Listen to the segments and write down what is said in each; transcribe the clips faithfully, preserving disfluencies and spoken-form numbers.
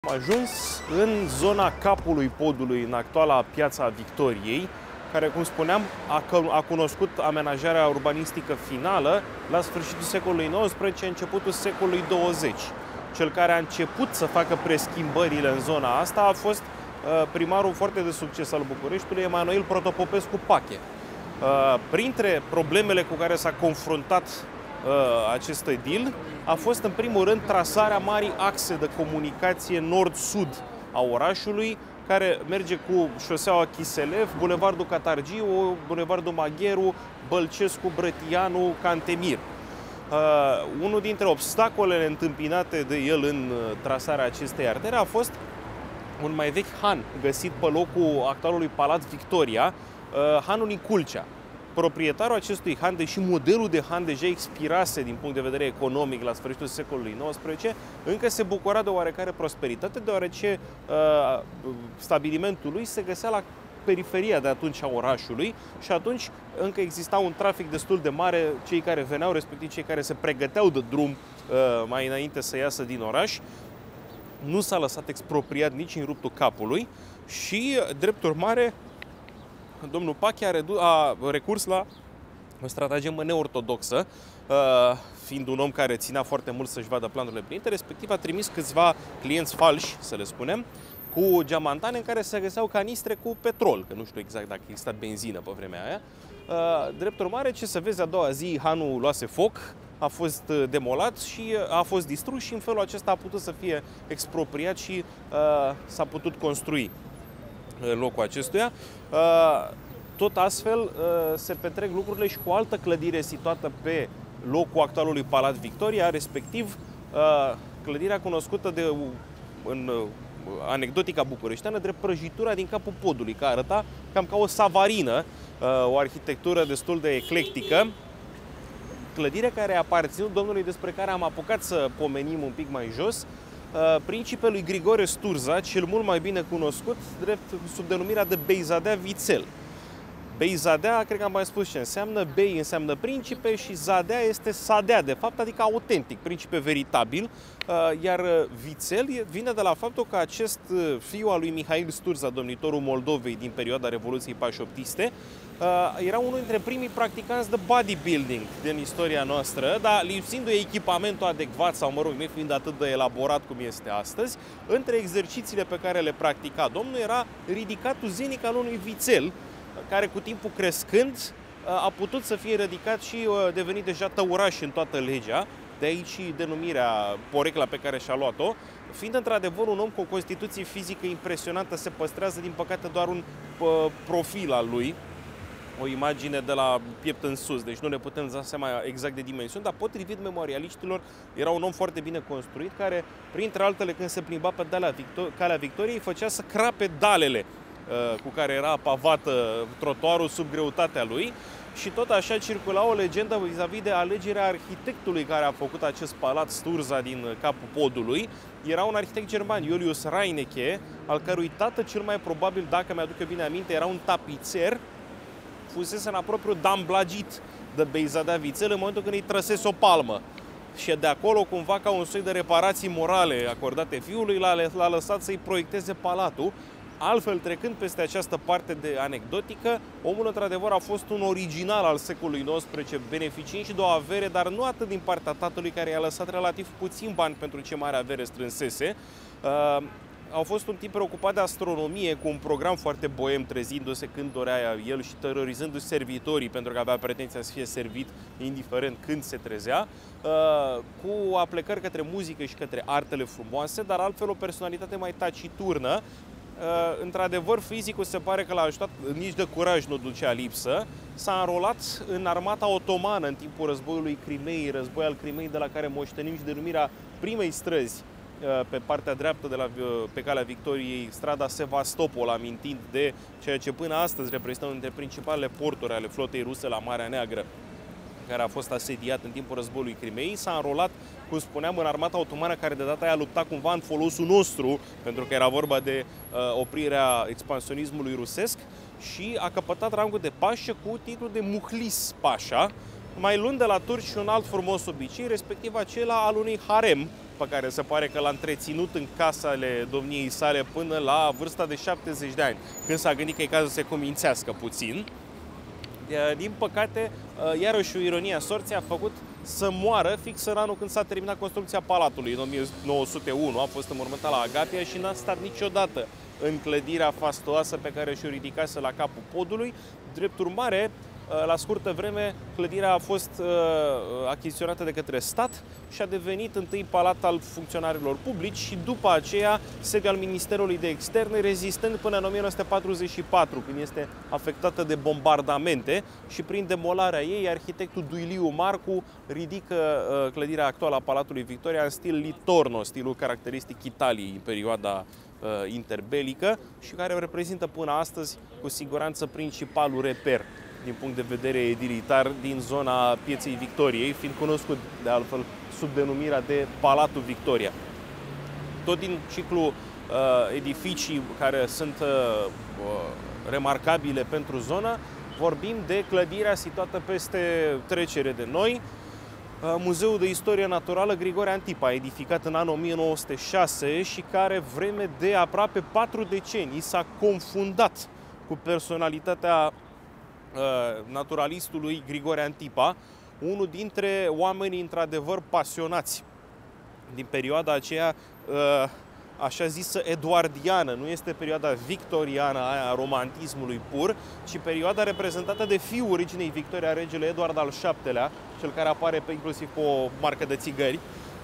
Am ajuns în zona capului podului, în actuala Piața Victoriei, care, cum spuneam, a, a cunoscut amenajarea urbanistică finală la sfârșitul secolului nouăsprezece, începutul secolului douăzeci. Cel care a început să facă preschimbările în zona asta a fost uh, primarul foarte de succes al Bucureștiului, Emanuel Protopopescu Pache. Uh, printre problemele cu care s-a confruntat uh, acest edil a fost, în primul rând, trasarea marii axe de comunicație nord-sud a orașului, care merge cu șoseaua Chiselev, Bulevardul Catargiu, Bulevardul Magheru, Bălcescu, Brătianu, Cantemir. Uh, unul dintre obstacolele întâmpinate de el în trasarea acestei artere a fost un mai vechi han găsit pe locul actualului Palat Victoria, uh, hanul Niculcea. Proprietarul acestui han, deși modelul de han deja expirase din punct de vedere economic la sfârșitul secolului nouăsprezece, încă se bucura de oarecare prosperitate, deoarece uh, stabilimentul lui se găsea la periferia de atunci a orașului și atunci încă exista un trafic destul de mare, cei care veneau, respectiv cei care se pregăteau de drum uh, mai înainte să iasă din oraș. Nu s-a lăsat expropriat nici în ruptul capului și, drept urmare, domnul Pache a, a recurs la o stratagemă neortodoxă, fiind un om care ținea foarte mult să-și vadă planurile plinite, respectiv a trimis câțiva clienți falși, să le spunem, cu geamantane în care se găseau canistre cu petrol, că nu știu exact dacă exista benzină pe vremea aia. Drept urmare, ce să vezi, a doua zi hanul luase foc, a fost demolat și a fost distrus și în felul acesta a putut să fie expropriat și uh, s-a putut construi în locul acestuia. Tot astfel se petrec lucrurile și cu o altă clădire situată pe locul actualului Palat Victoria, respectiv clădirea cunoscută de, în anecdotica bucureșteană, drept prăjitura din capul podului, care arăta cam ca o savarină, o arhitectură destul de eclectică. Clădire care a aparținut domnului despre care am apucat să pomenim un pic mai jos, principelui Grigore Sturza, cel mult mai bine cunoscut drept sub denumirea de Beyzadeh Vițel. Beyzadeh, cred că am mai spus ce înseamnă, Bey înseamnă principe și Zadea este Sadea, de fapt, adică autentic, principe veritabil, iar Vițel vine de la faptul că acest fiu al lui Mihail Sturza, domnitorul Moldovei din perioada Revoluției Pașoptiste, era unul dintre primii practicanți de bodybuilding din istoria noastră, dar lipsindu-i echipamentul adecvat sau, mă rog, nefiind atât de elaborat cum este astăzi, între exercițiile pe care le practica domnul era ridicatul zilnic al unui vițel, care cu timpul crescând a putut să fie ridicat și devenit deja tăuraș în toată legea, de aici și denumirea, porecla pe care și-a luat-o. Fiind într-adevăr un om cu o constituție fizică impresionantă, se păstrează din păcate doar un profil al lui, o imagine de la piept în sus, deci nu ne putem da seama exact de dimensiuni, dar potrivit memorialiștilor era un om foarte bine construit, care, printre altele, când se plimba pe calea Victoriei, făcea să crape dalele cu care era pavată trotuarul sub greutatea lui și tot așa circula o legendă vis-a-vis de alegerea arhitectului care a făcut acest Palat Sturza din capul podului. Era un arhitect german, Julius Reinecke, al cărui tată, cel mai probabil, dacă mi-aduc eu bine aminte, era un tapițer, fusese în apropiu damblagit de Beyzadeh Vițel în momentul când îi trăsese o palmă. Și de acolo, cumva, ca un soi de reparații morale acordate fiului, l-a lăsat să-i proiecteze palatul. Altfel, trecând peste această parte de anecdotică, omul, într-adevăr, a fost un original al secolului nouăsprezece, beneficiind și de o avere, dar nu atât din partea tatălui, care i-a lăsat relativ puțin bani pentru ce mare avere strânsese. Uh, a fost un tip preocupat de astronomie, cu un program foarte boem, trezindu-se când dorea el și terorizându-și servitorii, pentru că avea pretenția să fie servit indiferent când se trezea, uh, cu aplecări către muzică și către artele frumoase, dar altfel o personalitate mai taciturnă. Uh, într-adevăr, fizicul se pare că l-a ajutat, nici de curaj nu ducea lipsă. S-a înrolat în armata otomană în timpul războiului Crimeei, război al Crimeei de la care moștenim și denumirea primei străzi uh, pe partea dreaptă de la, uh, pe calea Victoriei, strada Sevastopol, amintind de ceea ce până astăzi reprezintă unul dintre principalele porturi ale flotei ruse la Marea Neagră, care a fost asediat în timpul războiului Crimeei. S-a înrolat, cum spuneam, în armata otomană, care de data aia lupta cumva în folosul nostru, pentru că era vorba de uh, oprirea expansionismului rusesc, și a căpătat rangul de pașă cu titlul de Muhlis Pașa, mai luând de la turci un alt frumos obicei, respectiv acela al unui harem pe care se pare că l-a întreținut în casele domniei sale până la vârsta de șaptezeci de ani, când s-a gândit că e cazul să se cumințească puțin. Din păcate, iarăși o ironie a sorții a făcut să moară fix în anul când s-a terminat construcția palatului, în o mie nouă sute unu, a fost înmormântat la Agapia și n-a stat niciodată în clădirea fastoasă pe care și-o ridicase la capul podului. Drept urmare, la scurtă vreme, clădirea a fost uh, achiziționată de către stat și a devenit întâi palat al funcționarilor publici și după aceea sediu al Ministerului de Externe, rezistând până în o mie nouă sute patruzeci și patru, când este afectată de bombardamente și prin demolarea ei, arhitectul Duiliu Marcu ridică uh, clădirea actuală a Palatului Victoria în stil Litorno, stilul caracteristic Italiei în perioada uh, interbelică și care reprezintă până astăzi cu siguranță principalul reper din punct de vedere edilitar din zona Pieței Victoriei, fiind cunoscut de altfel sub denumirea de Palatul Victoria. Tot din ciclul uh, edificii care sunt uh, remarcabile pentru zonă, vorbim de clădirea situată peste trecere de noi, uh, Muzeul de Istorie Naturală Grigore Antipa, edificat în anul o mie nouă sute șase și care vreme de aproape patru decenii s-a confundat cu personalitatea naturalistului Grigore Antipa, unul dintre oamenii într-adevăr pasionați din perioada aceea așa zisă eduardiană. Nu este perioada victoriană a romantismului pur, ci perioada reprezentată de fiul reginei Victoria, regele Eduard al șaptelea, cel care apare pe, inclusiv pe o marcă de țigări,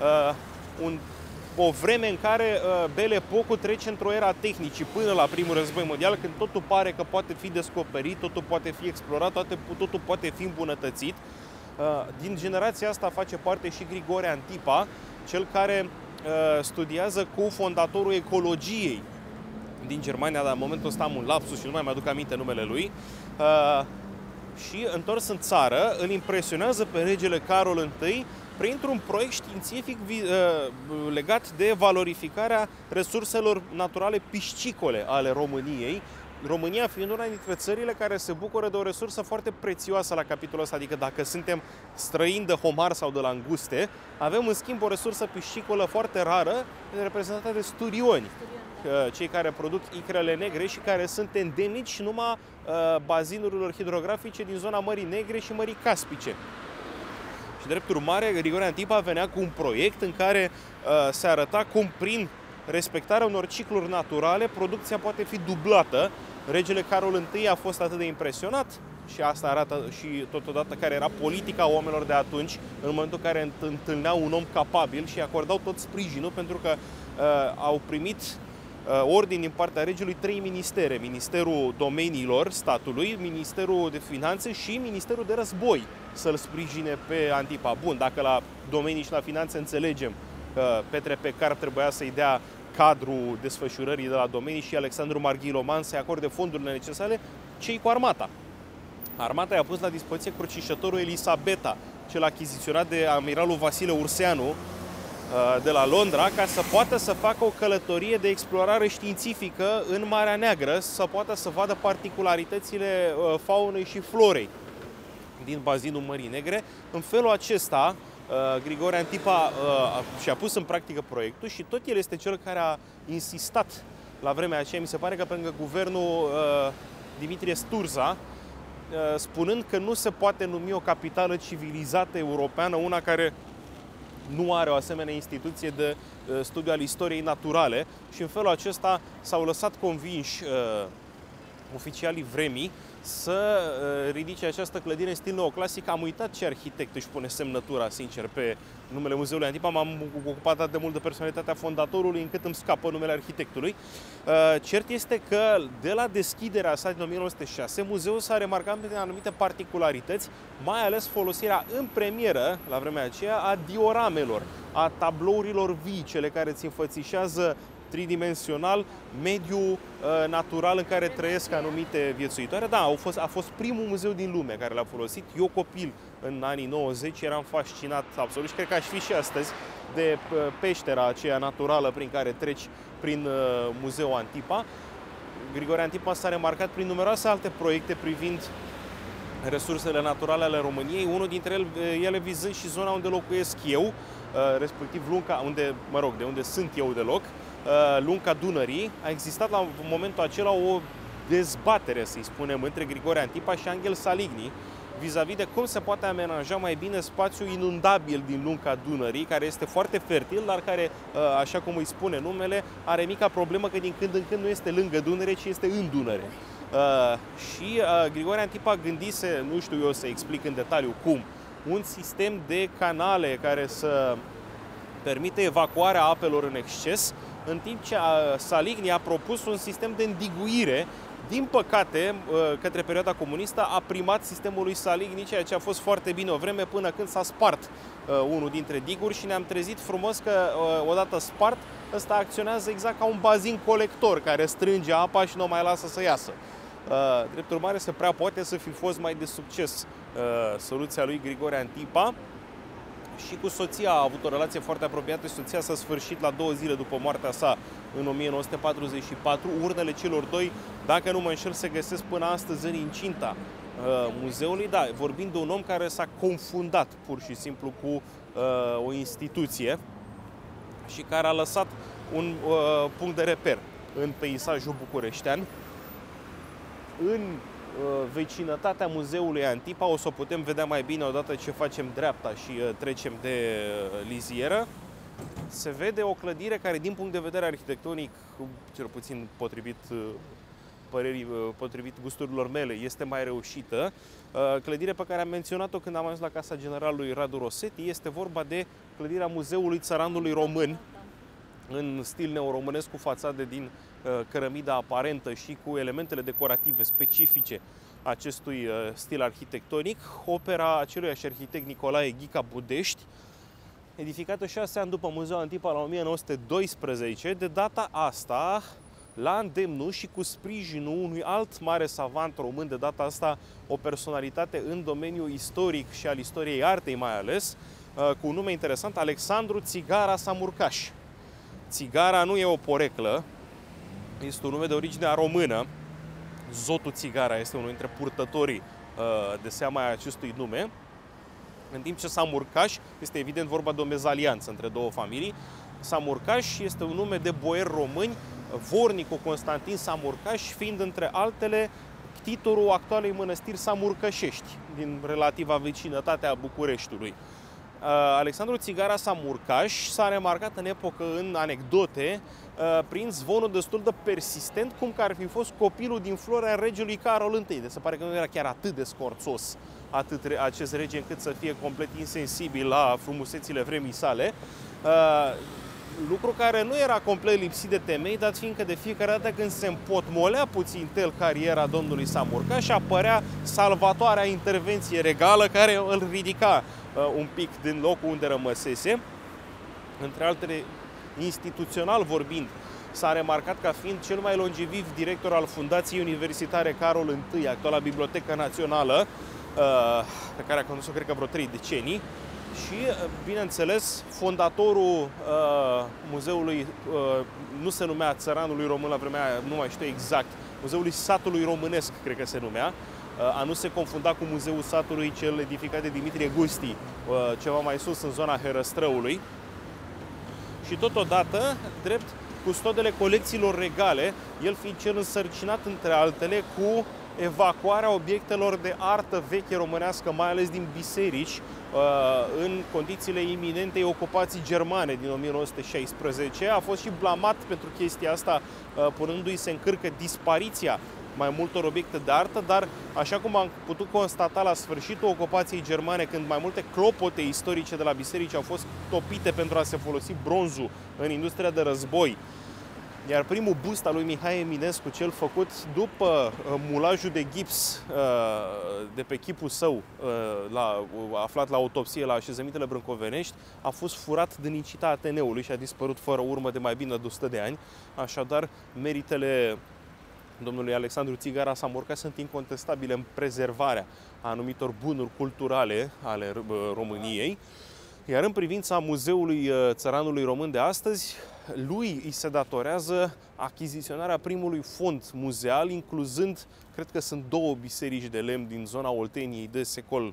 un o vreme în care uh, Belle Époque trece într-o era tehnicii până la primul război mondial, când totul pare că poate fi descoperit, totul poate fi explorat, toate, totul poate fi îmbunătățit. Uh, din generația asta face parte și Grigore Antipa, cel care uh, studiază cu fondatorul ecologiei din Germania, dar în momentul ăsta am un lapsus și nu mai mi-aduc aminte numele lui. Uh, și, întors în țară, îl impresionează pe regele Carol I printr-un proiect științific legat de valorificarea resurselor naturale piscicole ale României. România fiind una dintre țările care se bucură de o resursă foarte prețioasă la capitolul ăsta, adică dacă suntem străini de homar sau de languste, avem în schimb o resursă piscicolă foarte rară, reprezentată de sturioni, cei care produc icrele negre și care sunt endemici numai bazinurilor hidrografice din zona Mării Negre și Mării Caspice. Și drept urmare, Grigore Antipa venea cu un proiect în care uh, se arăta cum prin respectarea unor cicluri naturale producția poate fi dublată. Regele Carol I a fost atât de impresionat și asta arată și totodată care era politica oamenilor de atunci, în momentul în care întâlneau un om capabil și acordau tot sprijinul, pentru că uh, au primit uh, ordin din partea regelui trei ministere: Ministerul Domeniilor statului, Ministerul de Finanțe și Ministerul de Război, să-l sprijine pe Antipa. Bun, dacă la domenii și la finanțe înțelegem că Petre Pecar trebuia să-i dea cadrul desfășurării de la domenii și Alexandru Marghiloman să-i acorde fondurile necesare, ce-i cu armata? Armata i-a pus la dispoziție crucișătorul Elisabeta, cel achiziționat de amiralul Vasile Urseanu de la Londra, ca să poată să facă o călătorie de explorare științifică în Marea Neagră, să poată să vadă particularitățile faunei și florei din bazinul Mării Negre. În felul acesta, Grigore Antipa și-a pus în practică proiectul și tot el este cel care a insistat la vremea aceea, mi se pare că pe lângă guvernul Dimitrie Sturza, spunând că nu se poate numi o capitală civilizată europeană una care nu are o asemenea instituție de studiu al istoriei naturale, și în felul acesta s-au lăsat convinși oficialii vremii să ridice această clădire în stil neoclasic. Am uitat ce arhitect își pune semnătura, sincer, pe numele Muzeului Antipa. M-am ocupat atât de mult de personalitatea fondatorului încât îmi scapă numele arhitectului. Cert este că de la deschiderea sa din o mie nouă sute șase, muzeul s-a remarcat prin anumite particularități, mai ales folosirea în premieră, la vremea aceea, a dioramelor, a tablourilor vii, cele care îți înfățișează tridimensional mediul uh, natural în care trăiesc anumite viețuitoare. Da, a fost, a fost primul muzeu din lume care l-a folosit. Eu, copil, în anii nouăzeci, eram fascinat absolut și cred că aș fi și astăzi de uh, peștera aceea naturală prin care treci prin uh, Muzeul Antipa. Grigore Antipa s-a remarcat prin numeroase alte proiecte privind resursele naturale ale României, unul dintre ele, ele vizând și zona unde locuiesc eu, respectiv Lunca, unde, mă rog, de unde sunt eu deloc, Lunca Dunării, a existat la momentul acela o dezbatere, să-i spunem, între Grigore Antipa și Angel Saligny, vis-a-vis de cum se poate amenaja mai bine spațiul inundabil din Lunca Dunării, care este foarte fertil, dar care, așa cum îi spune numele, are mica problemă că din când în când nu este lângă Dunăre, ci este în Dunăre. Uh, și uh, Grigore Antipa gândise, nu știu eu să explic în detaliu cum, un sistem de canale care să permite evacuarea apelor în exces, în timp ce uh, Saligny a propus un sistem de îndiguire. Din păcate, către perioada comunistă a primat sistemul lui Saligny, ceea ce a fost foarte bine o vreme până când s-a spart unul dintre diguri și ne-am trezit frumos că odată spart, ăsta acționează exact ca un bazin colector care strânge apa și nu o mai lasă să iasă. Drept urmare, se prea poate să fi fost mai de succes soluția lui Grigore Antipa. Și cu soția a avut o relație foarte apropiată și soția s-a sfârșit la două zile după moartea sa, în o mie nouă sute patruzeci și patru. Urnele celor doi, dacă nu mă înșel, se găsesc până astăzi în incinta uh, muzeului. Da, vorbind de un om care s-a confundat pur și simplu cu uh, o instituție și care a lăsat un uh, punct de reper în peisajul bucureștean. În vecinătatea muzeului Antipa, o să o putem vedea mai bine odată ce facem dreapta și trecem de lizieră. Se vede o clădire care, din punct de vedere arhitectonic, cel puțin potrivit părerii, potrivit gusturilor mele, este mai reușită. Clădire pe care am menționat-o când am ajuns la Casa Generalului Radu Rosetti. Este vorba de clădirea Muzeului Țăranului Român, în stil neoromânesc, cu fațade din cărămida aparentă și cu elementele decorative specifice acestui stil arhitectonic, opera aceluiași arhitect Nicolae Ghica Budești, edificată șase ani după Muzeul Antipa, la o mie nouă sute doisprezece, de data asta la îndemnul și cu sprijinul unui alt mare savant român, de data asta o personalitate în domeniul istoric și al istoriei artei mai ales, cu un nume interesant, Alexandru Țigara Samurcaș. Țigara nu e o poreclă, este un nume de origine română. Zotu Țigara este unul dintre purtătorii de seama a acestui nume, în timp ce Samurcaș este evident vorba de o mezalianță între două familii. Samurcaș este un nume de boieri români, vornicul Constantin Samurcaș fiind între altele titorul actualei mănăstiri Samurcășești, din relativa vecinătate a Bucureștiului. Alexandru Țigara Samurcaș s-a remarcat în epocă, în anecdote, prin zvonul destul de persistent, cum că ar fi fost copilul din floarea regelui Carol întâi. Deci se pare că nu era chiar atât de scorțos atât acest rege încât să fie complet insensibil la frumusețile vremii sale. Lucru care nu era complet lipsit de temei, dat fiindcă de fiecare dată când se împotmolea puțin tel cariera domnului Samurcaș, apărea salvatoarea intervenție regală care îl ridica uh, un pic din locul unde rămăsese. Între altele, instituțional vorbind, s-a remarcat ca fiind cel mai longeviv director al Fundației Universitare Carol întâi, actuala Bibliotecă Națională, uh, pe care a condus-o, cred că, vreo trei decenii. Și, bineînțeles, fondatorul uh, muzeului, uh, nu se numea Țăranului Român la vremea aia, nu mai știu exact, Muzeului Satului Românesc, cred că se numea, uh, a nu se confunda cu Muzeul Satului, cel edificat de Dimitrie Gusti, uh, ceva mai sus, în zona Herăstrăului. Și totodată, drept custodele colecțiilor regale, el fiind cel însărcinat, între altele, cu evacuarea obiectelor de artă veche românească, mai ales din biserici, în condițiile iminentei ocupații germane din o mie nouă sute șaisprezece. A fost și blamat pentru chestia asta, punându-i se în cârcă dispariția mai multor obiecte de artă, dar așa cum am putut constata la sfârșitul ocupației germane, când mai multe clopote istorice de la biserici au fost topite pentru a se folosi bronzul în industria de război, iar primul bust al lui Mihai Eminescu, cel făcut după mulajul de gips de pe chipul său, la, aflat la autopsie la așezămintele brâncovenești, a fost furat din nicita Ateneului și a dispărut fără urmă de mai bine de o sută de ani. Așadar, meritele domnului Alexandru Țigara Samurcaș sunt incontestabile în prezervarea anumitor bunuri culturale ale României. Iar în privința Muzeului Țăranului Român de astăzi, lui îi se datorează achiziționarea primului fond muzeal, incluzând, cred că sunt două biserici de lemn din zona Olteniei de secol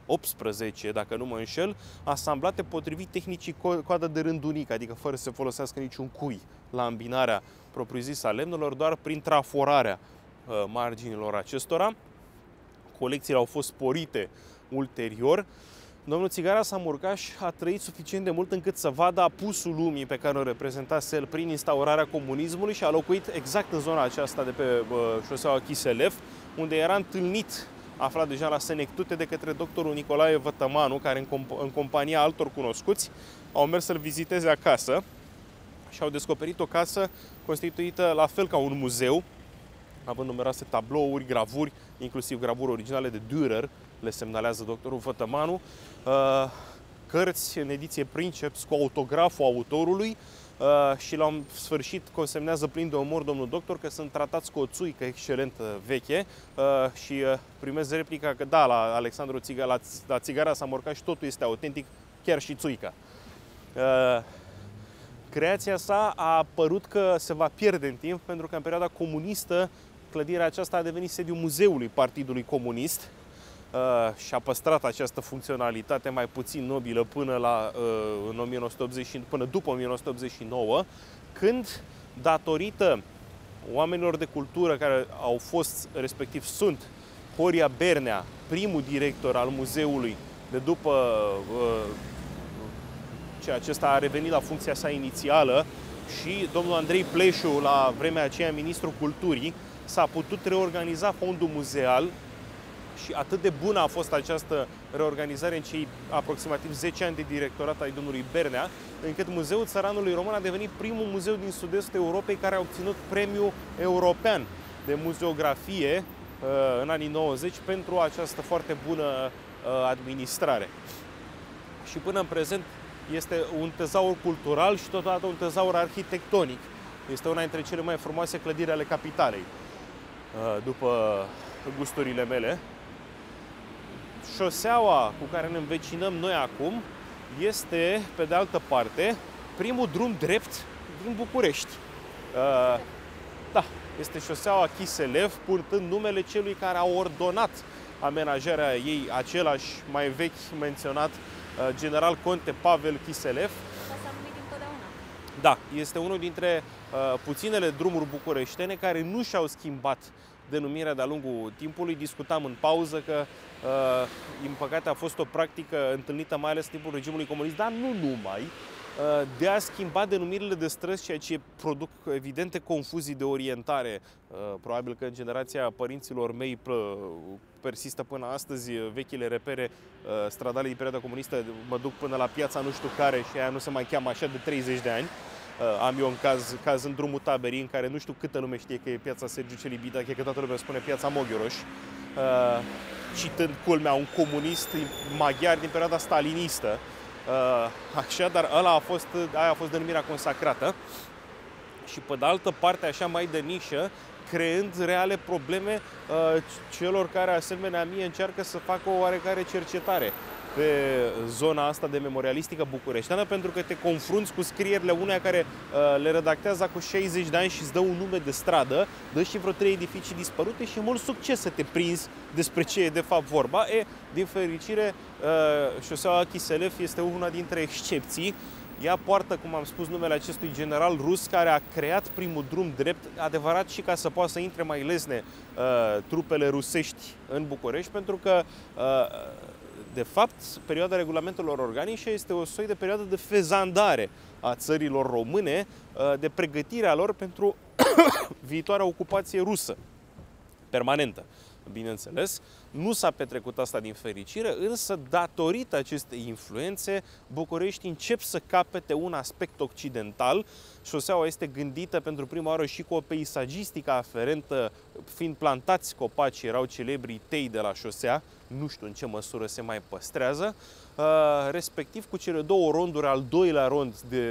optsprezece, dacă nu mă înșel, asamblate potrivit tehnicii coadă de rând unic, adică fără să folosească niciun cui la îmbinarea propriu-zisă a lemnelor, doar prin traforarea uh, marginilor acestora. Colecțiile au fost sporite ulterior. Domnul Țigara Samurcaș a trăit suficient de mult încât să vadă apusul lumii pe care o reprezentase el prin instaurarea comunismului și a locuit exact în zona aceasta de pe uh, șoseaua Chiselev, unde era întâlnit, aflat deja la Senectute, de către doctorul Nicolae Vătămanu, care în, comp în compania altor cunoscuți au mers să-l viziteze acasă și au descoperit o casă constituită la fel ca un muzeu, având numeroase tablouri, gravuri, inclusiv gravuri originale de Dürer, le semnalează doctorul Vătămanu, cărți în ediție Princeps cu autograful autorului și la un sfârșit consemnează plin de omor domnul doctor că sunt tratați cu o țuică excelentă veche și primez replica că da, la Alexandru Țigara, la, la Țigara Samurcaș totul este autentic, chiar și țuica. Creația sa a apărut că se va pierde în timp, pentru că în perioada comunistă clădirea aceasta a devenit sediul muzeului Partidului Comunist uh, și a păstrat această funcționalitate mai puțin nobilă până, la, uh, în o mie nouă sute optzeci, până după o mie nouă sute optzeci și nouă, când, datorită oamenilor de cultură care au fost, respectiv sunt, Horia Bernea, primul director al muzeului, de după uh, ce acesta a revenit la funcția sa inițială, și domnul Andrei Pleșu, la vremea aceea ministrul culturii, s-a putut reorganiza fondul muzeal și atât de bună a fost această reorganizare în cei aproximativ zece ani de directorat ai domnului Bernea, încât Muzeul Țăranului Român a devenit primul muzeu din sud-estul Europei care a obținut premiul european de muzeografie în anii nouăzeci pentru această foarte bună administrare. Și până în prezent este un tezaur cultural și totodată un tezaur arhitectonic. Este una dintre cele mai frumoase clădiri ale capitalei, după gusturile mele. Șoseaua cu care ne învecinăm noi acum este, pe de altă parte, primul drum drept din București. Da, este șoseaua Chiselev, purtând numele celui care a ordonat amenajarea ei, același mai vechi menționat general Conte Pavel Chiselev. Da, este unul dintre uh, puținele drumuri bucureștene care nu și-au schimbat denumirea de-a lungul timpului. Discutam în pauză că, uh, din păcate, a fost o practică întâlnită mai ales în timpul regimului comunist, dar nu numai, uh, de a schimba denumirile de străzi, ceea ce produc evidente confuzii de orientare. Uh, probabil că în generația părinților mei persistă până astăzi vechile repere uh, stradale din perioada comunistă. Mă duc până la piața nu știu care și aia nu se mai cheamă așa de treizeci de ani. Uh, am eu un caz, caz în drumul Taberii, în care nu știu câtă lume știe că e piața Sergiu Celibita, că toată lumea spune piața Moghioroș. Uh, citând, culmea, un comunist maghiar din perioada stalinistă. Uh, așa, dar ăla a fost, aia a fost denumirea consacrată. Și pe de altă parte, așa mai de nișă, creând reale probleme uh, celor care, asemenea mie, încearcă să facă o oarecare cercetare pe zona asta de memorialistică bucureșteană, pentru că te confrunți cu scrierile uneia care uh, le redactează cu șaizeci de ani și îți dă un nume de stradă, dă și vreo trei edificii dispărute și e mult succes să te prinzi despre ce e de fapt vorba. E, din fericire, uh, șoseaua Chiselev este una dintre excepții. Ea poartă, cum am spus, numele acestui general rus care a creat primul drum drept, adevărat și ca să poată să intre mai lesne uh, trupele rusești în București, pentru că, uh, de fapt, perioada regulamentelor organice este o soi de perioadă de fezandare a țărilor române, uh, de pregătirea lor pentru viitoarea ocupație rusă, permanentă. Bineînțeles, nu s-a petrecut asta din fericire, însă datorită acestei influențe, București încep să capete un aspect occidental. Șoseaua este gândită pentru prima oară și cu o peisagistică aferentă, fiind plantați copaci, erau celebrii tei de la șosea, nu știu în ce măsură se mai păstrează, respectiv cu cele două ronduri, al doilea rond de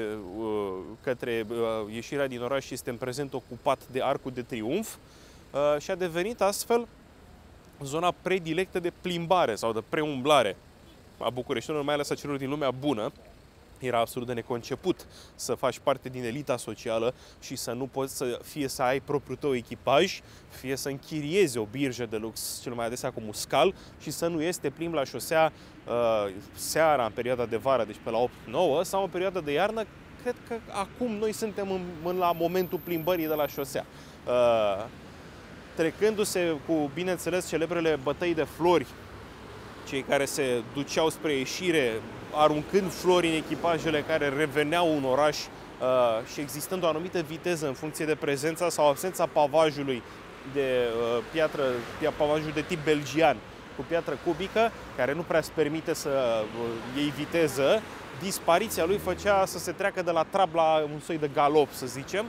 către ieșirea din oraș este în prezent ocupat de Arcul de Triunf și a devenit astfel zona predilectă de plimbare sau de preumblare a bucureștinilor, mai ales a celor din lumea bună, Era absolut de neconceput să faci parte din elita socială și să nu poți să fie să ai propriul tău echipaj, fie să închiriezi o birjă de lux, cel mai adesea cu muscal, și să nu iei, te plimbi la șosea uh, seara, în perioada de vară, deci pe la opt nouă, sau în perioada de iarnă. Cred că acum noi suntem în, în, la momentul plimbării de la șosea. Uh, trecându-se cu, bineînțeles, celebrele bătăi de flori, cei care se duceau spre ieșire, aruncând flori în echipajele care reveneau în oraș uh, și existând o anumită viteză în funcție de prezența sau absența pavajului de uh, piatră, pavajul de tip belgian cu piatră cubică, care nu prea îți permite să uh, iei viteză, dispariția lui făcea să se treacă de la trab la un soi de galop, să zicem.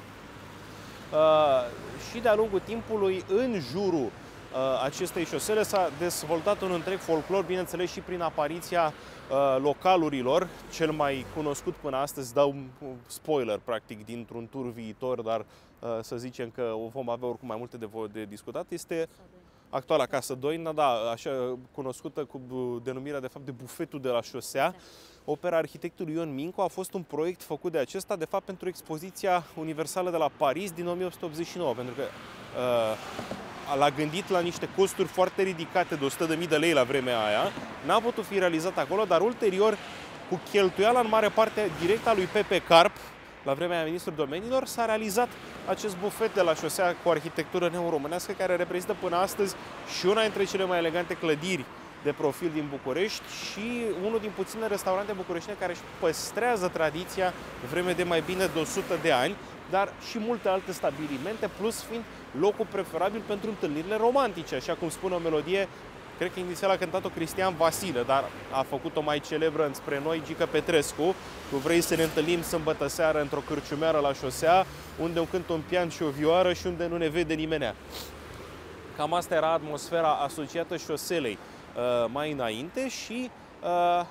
Uh, și de-a lungul timpului, în jurul acestei șosele s-a dezvoltat un întreg folclor, bineînțeles și prin apariția uh, localurilor, cel mai cunoscut până astăzi, dau un spoiler practic dintr-un tur viitor, dar uh, să zicem că o vom avea oricum mai multe de, de discutat, este actuala Casă Doina, da, așa cunoscută cu denumirea de fapt de Bufetul de la Șosea. Opera arhitectului Ion Mincu a fost un proiect făcut de acesta, de fapt, pentru expoziția universală de la Paris din o mie opt sute optzeci și nouă, pentru că uh, l-a gândit la niște costuri foarte ridicate de o sută de mii de lei la vremea aia. N-a putut fi realizat acolo, dar ulterior, cu cheltuiala în mare parte directă a lui Pepe Carp, la vremea aia ministrul domeniilor, s-a realizat acest bufet de la șosea cu arhitectură neoromânească, care reprezintă până astăzi și una dintre cele mai elegante clădiri de profil din București și unul din puține restaurante bucureștine care își păstrează tradiția vreme de mai bine de o sută de ani, dar și multe alte stabilimente, plus fiind locul preferabil pentru întâlnirile romantice, așa cum spune o melodie. Cred că inițial a cântat-o Cristian Vasile, dar a făcut-o mai celebră înspre noi Gică Petrescu, cu Vrei să ne întâlnim sâmbătă seară într-o cârciumeară la șosea, unde un cânt un pian și o vioară și unde nu ne vede nimenea. Cam asta era atmosfera asociată șoselei uh, mai înainte și uh,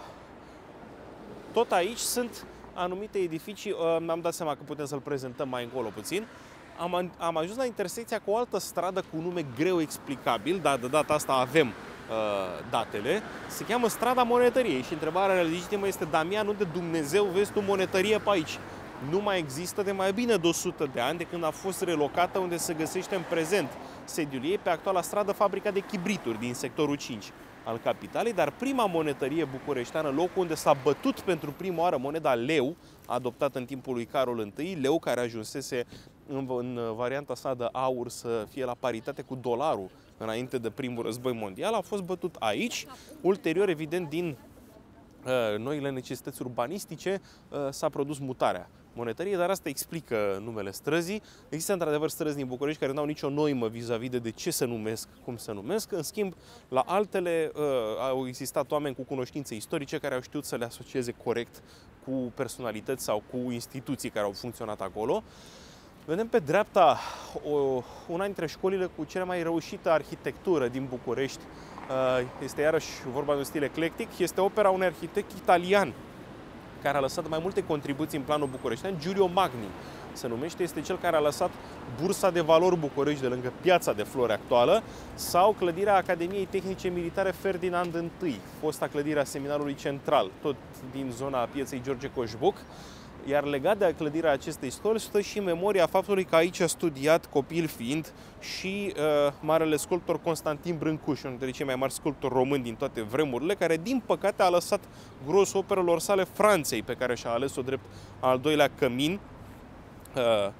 tot aici sunt anumite edificii, uh, mi-am dat seama că putem să-l prezentăm mai încolo puțin. Am, am ajuns la intersecția cu o altă stradă cu un nume greu explicabil, dar de data asta avem uh, datele. Se cheamă Strada Monetăriei și întrebarea legitimă este: Damian, unde Dumnezeu vezi tu monetărie pe aici? Nu mai există de mai bine de o sută de ani, de când a fost relocată unde se găsește în prezent sediul ei, pe actuala stradă Fabrica de Chibrituri din sectorul cinci al capitalei, dar prima monetărie bucureșteană, locul unde s-a bătut pentru prima oară moneda leu, adoptată în timpul lui Carol întâi, leu care ajunsese în, în varianta sa de aur să fie la paritate cu dolarul înainte de primul război mondial, a fost bătut aici. Ulterior, evident, din uh, noile necesități urbanistice, uh, s-a produs mutarea monetăriei, dar asta explică numele străzii. Există într-adevăr străzi din București care nu au nicio noimă vis-a-vis de de ce se numesc, cum se numesc. În schimb, la altele uh, au existat oameni cu cunoștințe istorice care au știut să le asocieze corect cu personalități sau cu instituții care au funcționat acolo. Vedem pe dreapta o, una dintre școlile cu cea mai reușită arhitectură din București. Este iarăși vorba de un stil eclectic. Este opera unui arhitect italian care a lăsat mai multe contribuții în planul bucureștean. Giulio Magni se numește, este cel care a lăsat Bursa de Valori București de lângă Piața de Flori actuală sau clădirea Academiei Tehnice Militare Ferdinand întâi, fosta clădirea Seminarului Central, tot din zona pieței George Coșbuc. Iar legat de clădirea acestei școli stă și memoria faptului că aici a studiat, copil fiind, și uh, marele sculptor Constantin Brâncuș, unul dintre cei mai mari sculptori români din toate vremurile, care din păcate a lăsat grosul operelor sale Franței, pe care și-a ales-o drept al doilea cămin, uh,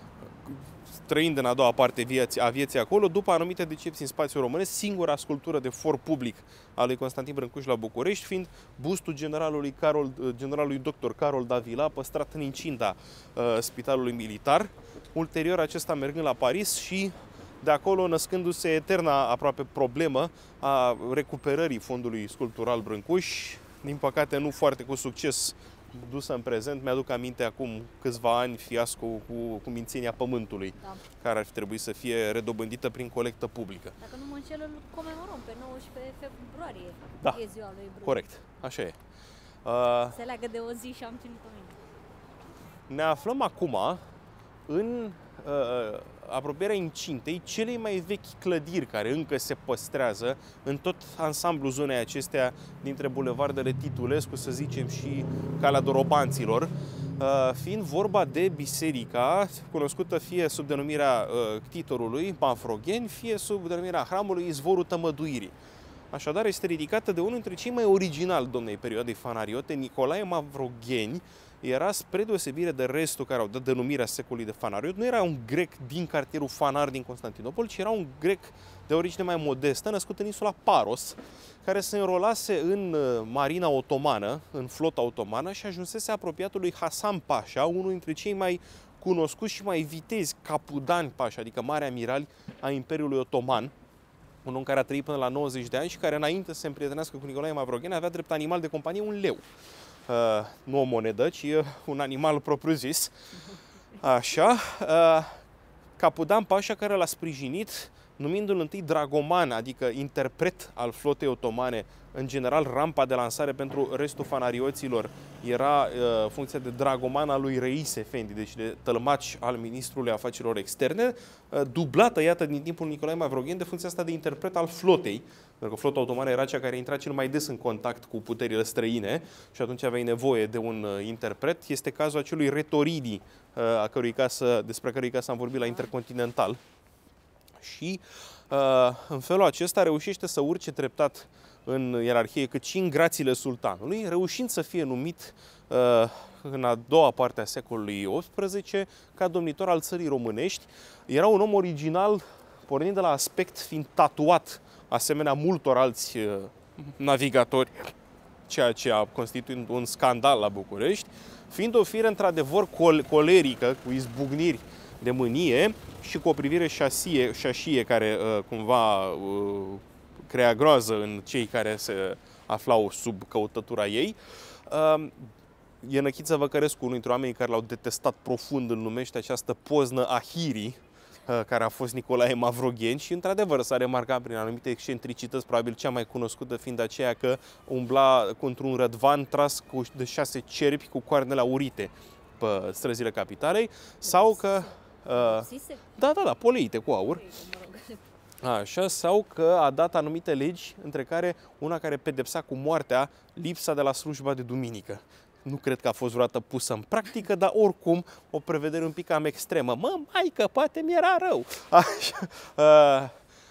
trăind în a doua parte a vieții acolo, după anumite decepții în spațiul românesc, singura sculptură de for public a lui Constantin Brâncuș la București, fiind bustul generalului, Carol, generalului doctor Carol Davila, păstrat în incinta uh, Spitalului Militar. Ulterior, acesta mergând la Paris și de acolo născându-se eterna aproape problemă a recuperării fondului sculptural Brâncuș, din păcate nu foarte cu succes dusă în prezent. Mi-aduc aminte acum câțiva ani fiasco cu, cu mințenia Pământului, da, care ar fi trebuit să fie redobândită prin colectă publică. Dacă nu mă înșel, îl comemorăm pe nouăsprezece februarie, da, e ziua lui Brân. Corect, așa e. Uh, Se leagă de o zi și am ținut-o minte. Ne aflăm acum în uh, apropierea incintei celei mai vechi clădiri care încă se păstrează în tot ansamblul zonei acestea dintre bulevardele Titulescu, să zicem, și Calea Dorobanților, fiind vorba de biserica cunoscută fie sub denumirea ctitorului Mavrogheni, fie sub denumirea hramului Izvorul Tămăduirii. Așadar, este ridicată de unul dintre cei mai originali domnei perioadei fanariote, Nicolae Mavrogheni. Era, spre deosebire de restul care au dat denumirea secolului de fanariot, nu era un grec din cartierul Fanar din Constantinopol, ci era un grec de origine mai modestă, născut în insula Paros, care se înrolase în marina otomană, în flota otomană, și ajunsese apropiatul lui Hasan Pașa, unul dintre cei mai cunoscuți și mai vitezi capudani pașa, adică mari amirali a Imperiului Otoman, un om care a trăit până la nouăzeci de ani și care, înainte să se împrietenească cu Nicolae Mavrogheni, avea drept animal de companie un leu. Uh, nu o monedă, ci uh, un animal propriu-zis. Așa. Uh, Capudan Pașa, care l-a sprijinit, numindu-l întâi dragoman, adică interpret al flotei otomane. În general, rampa de lansare pentru restul fanarioților era uh, funcția de dragoman al lui Reis Efendi, deci de tălmaci al ministrului afacerilor externe, uh, dublată, iată, din timpul Nicolae Mavrogheni de funcția asta de interpret al flotei, pentru că flota otomană era cea care intra cel mai des în contact cu puterile străine și atunci aveai nevoie de un uh, interpret. Este cazul acelui Retoridi, uh, a cărui casă, despre cărui casă am vorbit la Intercontinental. Și uh, în felul acesta reușește să urce treptat în ierarhie, cât și în grațiile sultanului, reușind să fie numit uh, în a doua parte a secolului optsprezece ca domnitor al țării românești. Era un om original, pornind de la aspect, fiind tatuat, asemenea multor alți uh, navigatori, ceea ce a constituit un scandal la București, fiind o fire într-adevăr col colerică, cu izbucniri de mânie și cu o privire șasie, șașie care uh, cumva uh, crea groază în cei care se aflau sub căutătura ei. Uh, Ienăchiță Văcărescu, unul dintre oamenii care l-au detestat profund, îl numește această poznă Ahirii, uh, care a fost Nicolae Mavrogheni și, într-adevăr, s-a remarcat prin anumite excentricități, probabil cea mai cunoscută fiind aceea că umbla într-un rădvan tras cu de șase cerbi cu coarnele aurite pe străzile capitalei, sau că Uh, da, da, da, poleite cu aur. Așa, sau că a dat anumite legi, între care una care pedepsa cu moartea lipsa de la slujba de duminică. Nu cred că a fost vreodată pusă în practică, dar oricum o prevedere un pic cam extremă. Mă, maică, poate mi-era rău. Așa, uh,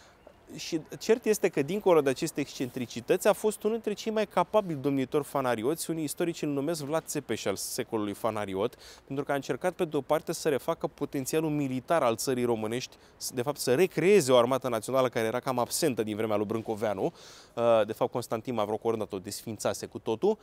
și cert este că, dincolo de aceste excentricități, a fost unul dintre cei mai capabili domnitori fanarioți. Unii istorici îl numesc Vlad Țepeș al secolului fanariot, pentru că a încercat, pe de o parte, să refacă potențialul militar al țării românești, de fapt să recreeze o armată națională care era cam absentă din vremea lui Brâncoveanu. De fapt, Constantin Mavrocordat o desfințase cu totul.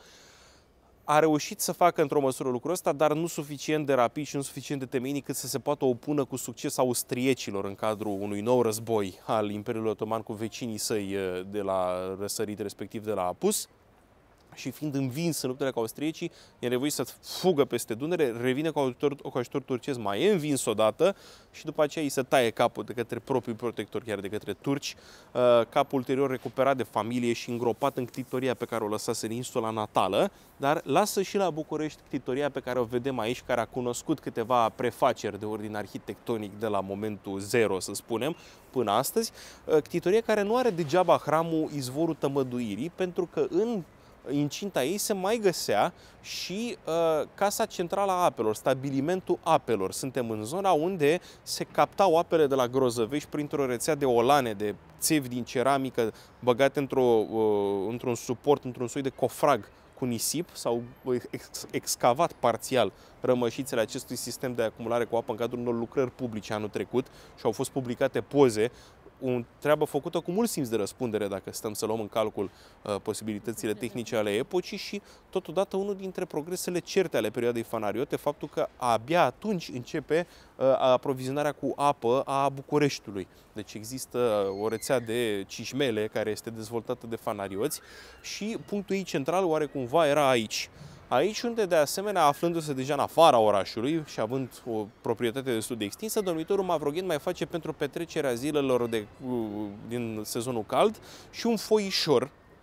A reușit să facă într-o măsură lucrul ăsta, dar nu suficient de rapid și nu suficient de temeinic cât să se poată opună cu succes austriecilor în cadrul unui nou război al Imperiului Otoman cu vecinii săi de la răsărit, respectiv de la Apus. Și fiind învins în luptele cu austriecii, e nevoit să fugă peste Dunăre, revine cu ajutor, cu ajutor turcesc, mai e învins odată și după aceea îi se taie capul de către propriul protector, chiar de către turci, capul ulterior recuperat de familie și îngropat în ctitoria pe care o lăsase în insula natală, dar lasă și la București ctitoria pe care o vedem aici, care a cunoscut câteva prefaceri de ordin arhitectonic de la momentul zero, să spunem, până astăzi, ctitorie care nu are degeaba hramul Izvorul Tămăduirii, pentru că în incinta ei se mai găsea și uh, Casa Centrală a Apelor, stabilimentul apelor. Suntem în zona unde se captau apele de la Grozăvești printr-o rețea de olane, de țevi din ceramică băgate într-o, uh, într-un suport, într-un soi de cofrag cu nisip, sau ex excavat parțial rămășițele acestui sistem de acumulare cu apă în cadrul unor lucrări publice anul trecut și au fost publicate poze. O treabă făcută cu mult simț de răspundere, dacă stăm să luăm în calcul uh, posibilitățile tehnice ale epocii, și totodată unul dintre progresele certe ale perioadei fanariote, faptul că abia atunci începe uh, aprovizionarea cu apă a Bucureștiului. Deci există o rețea de cișmele care este dezvoltată de fanarioți și punctul ei central oarecumva era aici. Aici unde, de asemenea, aflându-se deja în afara orașului și având o proprietate destul de extinsă, domnitorul Mavrogheni mai face pentru petrecerea zilelor de, din sezonul cald și un foișor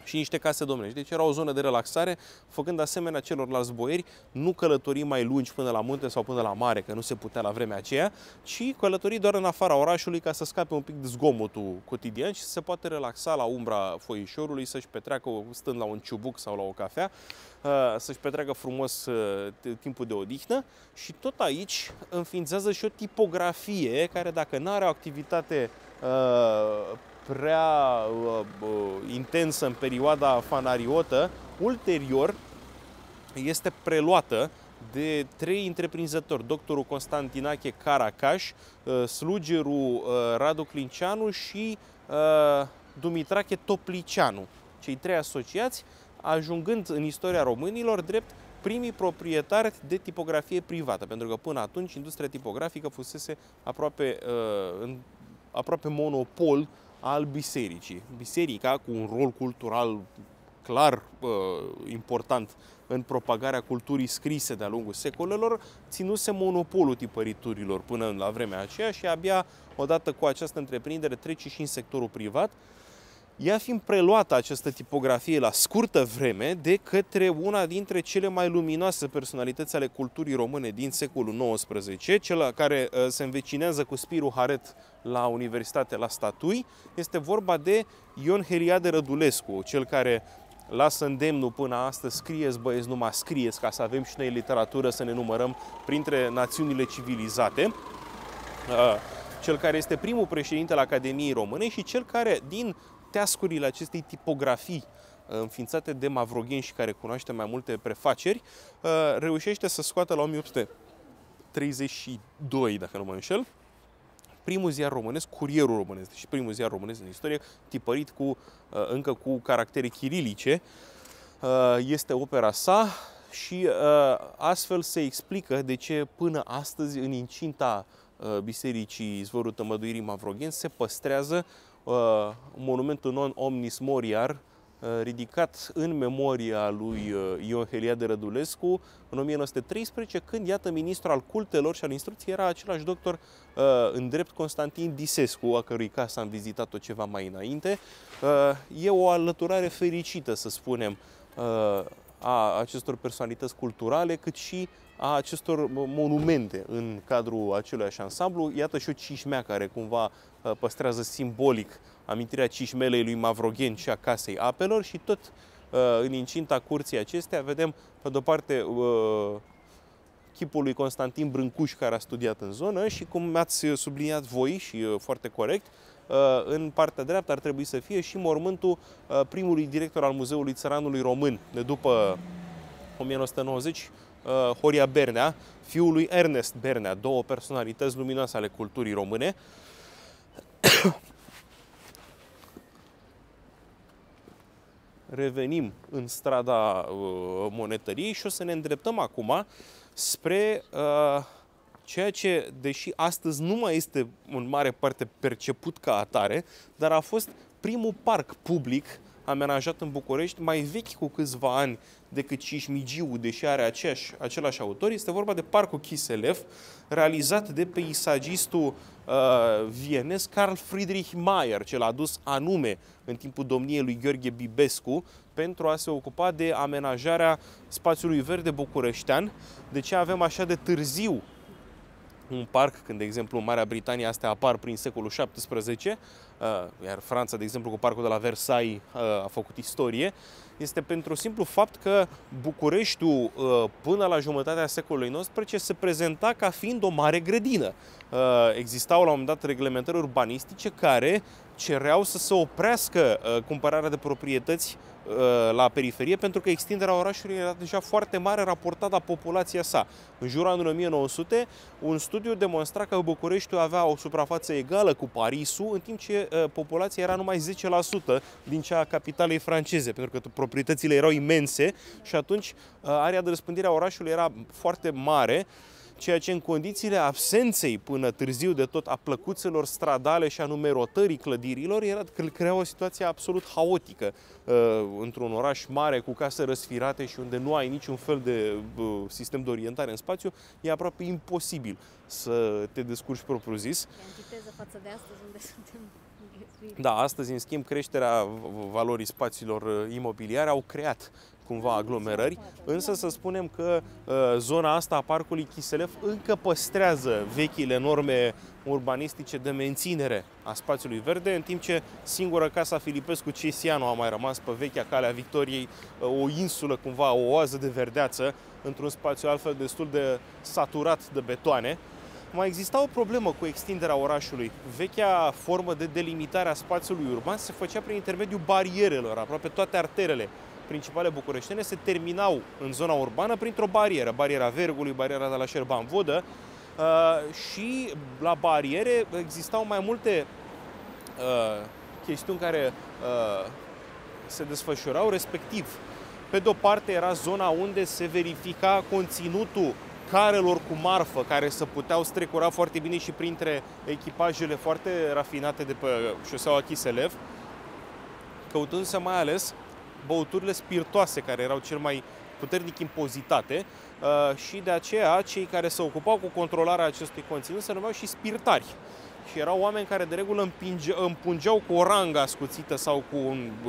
și niște case domnești. Deci era o zonă de relaxare, făcând asemenea celorlalți boieri nu călătorii mai lungi până la munte sau până la mare, că nu se putea la vremea aceea, ci călătorii doar în afara orașului ca să scape un pic de zgomotul cotidian și să se poate relaxa la umbra foișorului, să-și petreacă stând la un ciubuc sau la o cafea, să-și petreacă frumos timpul de odihnă. Și tot aici înființează și o tipografie care, dacă nu are o activitate prea uh, uh, intensă în perioada fanariotă, ulterior este preluată de trei întreprinzători, doctorul Constantinache Caracaș, uh, slugerul uh, Radu Clinceanu și uh, Dumitrache Toplicianu, cei trei asociați, ajungând în istoria românilor drept primii proprietari de tipografie privată, pentru că până atunci industria tipografică fusese aproape, uh, în, aproape monopol al bisericii. Biserica, cu un rol cultural clar uh, important în propagarea culturii scrise de-a lungul secolelor, ținuse monopolul tipăriturilor până la vremea aceea și abia odată cu această întreprindere trece și în sectorul privat, ea fiind preluată această tipografie la scurtă vreme de către una dintre cele mai luminoase personalități ale culturii române din secolul nouăsprezece, cel care uh, se învecinează cu Spiru Haret la Universitate la Statui. Este vorba de Ion Heliade Rădulescu, cel care lasă îndemnul până astăzi: scrieți, băieți, numai scrieți, ca să avem și noi literatură, să ne numărăm printre națiunile civilizate. Uh, cel care este primul președinte al Academiei Române și cel care, din teascurile acestei tipografii înființate de Mavrogheni și care cunoaște mai multe prefaceri, reușește să scoată la o mie opt sute treizeci și doi, dacă nu mă înșel, primul ziar românesc, Curierul Românesc, și primul ziar românesc în istorie, tipărit cu, încă cu caractere chirilice. Este opera sa și astfel se explică de ce până astăzi în incinta Bisericii Izvorul Tămăduirii Mavrogheni se păstrează Uh, monumentul non omnis moriar, uh, ridicat în memoria lui uh, Ion Heliade Rădulescu în o mie nouă sute treisprezece, când, iată, ministrul al cultelor și al instrucției era același doctor uh, în drept Constantin Disescu, a cărui casă am vizitat-o ceva mai înainte. Uh, e o alăturare fericită, să spunem, uh, a acestor personalități culturale, cât și a acestor monumente în cadrul aceluiași ansamblu. Iată și o cișmea care cumva păstrează simbolic amintirea cișmelei lui Mavrogheni și a Casei Apelor și tot în incinta curții acestea vedem, pe de-o parte, chipul lui Constantin Brâncuș, care a studiat în zonă, și, cum ați subliniat voi și foarte corect, în partea dreaptă ar trebui să fie și mormântul primului director al Muzeului Țăranului Român de după o mie nouă sute nouăzeci, Horia Bernea, fiul lui Ernest Bernea, două personalități luminoase ale culturii române. Revenim în strada uh, Monetăriei și o să ne îndreptăm acum spre uh, ceea ce, deși astăzi nu mai este în mare parte perceput ca atare, dar a fost primul parc public amenajat în București, mai vechi cu câțiva ani decât Cismigiu, deși are aceeași, același autor. Este vorba de Parcul Kiselev, realizat de peisagistul uh, vienez Carl Friedrich Mayer, ce l-a adus anume în timpul domniei lui Gheorghe Bibescu pentru a se ocupa de amenajarea spațiului verde bucureștean. De ce avem așa de târziu un parc, când, de exemplu, în Marea Britanie astea apar prin secolul șaptesprezece, iar Franța, de exemplu, cu parcul de la Versailles a făcut istorie, este pentru simplu fapt că Bucureștiul, până la jumătatea secolului nouăsprezece, se prezenta ca fiind o mare grădină. Existau la un moment dat reglementări urbanistice care cereau să se oprească cumpărarea de proprietăți la periferie, pentru că extinderea orașului era deja foarte mare raportat la populația sa. În jurul anului o mie nouă sute, un studiu demonstra că Bucureștiul avea o suprafață egală cu Parisul, în timp ce uh, populația era numai zece la sută din cea a capitalei franceze, pentru că proprietățile erau imense și atunci uh, area de răspândire a orașului era foarte mare ceea ce în condițiile absenței până târziu de tot a plăcuțelor stradale și a numerotării clădirilor era că crea o situație absolut haotică într-un oraș mare cu case răsfirate și unde nu ai niciun fel de sistem de orientare în spațiu, e aproape imposibil să te descurci propriu-zis. E antiteză față de astăzi unde suntem. Da, astăzi, în schimb, creșterea valorii spațiilor imobiliare au creat cumva aglomerări, însă să spunem că uh, zona asta a Parcului Chiselef încă păstrează vechile norme urbanistice de menținere a spațiului verde, în timp ce singura casa Filipescu Cesianu a mai rămas pe vechea Calea Victoriei, uh, o insulă, cumva, o oază de verdeață, într-un spațiu altfel destul de saturat de betoane. Mai exista o problemă cu extinderea orașului. Vechea formă de delimitare a spațiului urban se făcea prin intermediul barierelor. Aproape toate arterele principale bucureștene se terminau în zona urbană printr-o barieră. Bariera Vergului, bariera de la Șerban-Vodă uh, și la bariere existau mai multe uh, chestiuni care uh, se desfășurau, respectiv. Pe de o parte era zona unde se verifica conținutul carelor cu marfă, care se puteau strecura foarte bine și printre echipajele foarte rafinate de pe șoseaua Chiselef, căutându-se mai ales băuturile spiritoase, care erau cel mai puternic impozitate și de aceea cei care se ocupau cu controlarea acestui conținut se numeau și spirtari. Și erau oameni care de regulă împinge, împungeau cu o rangă ascuțită sau cu un uh,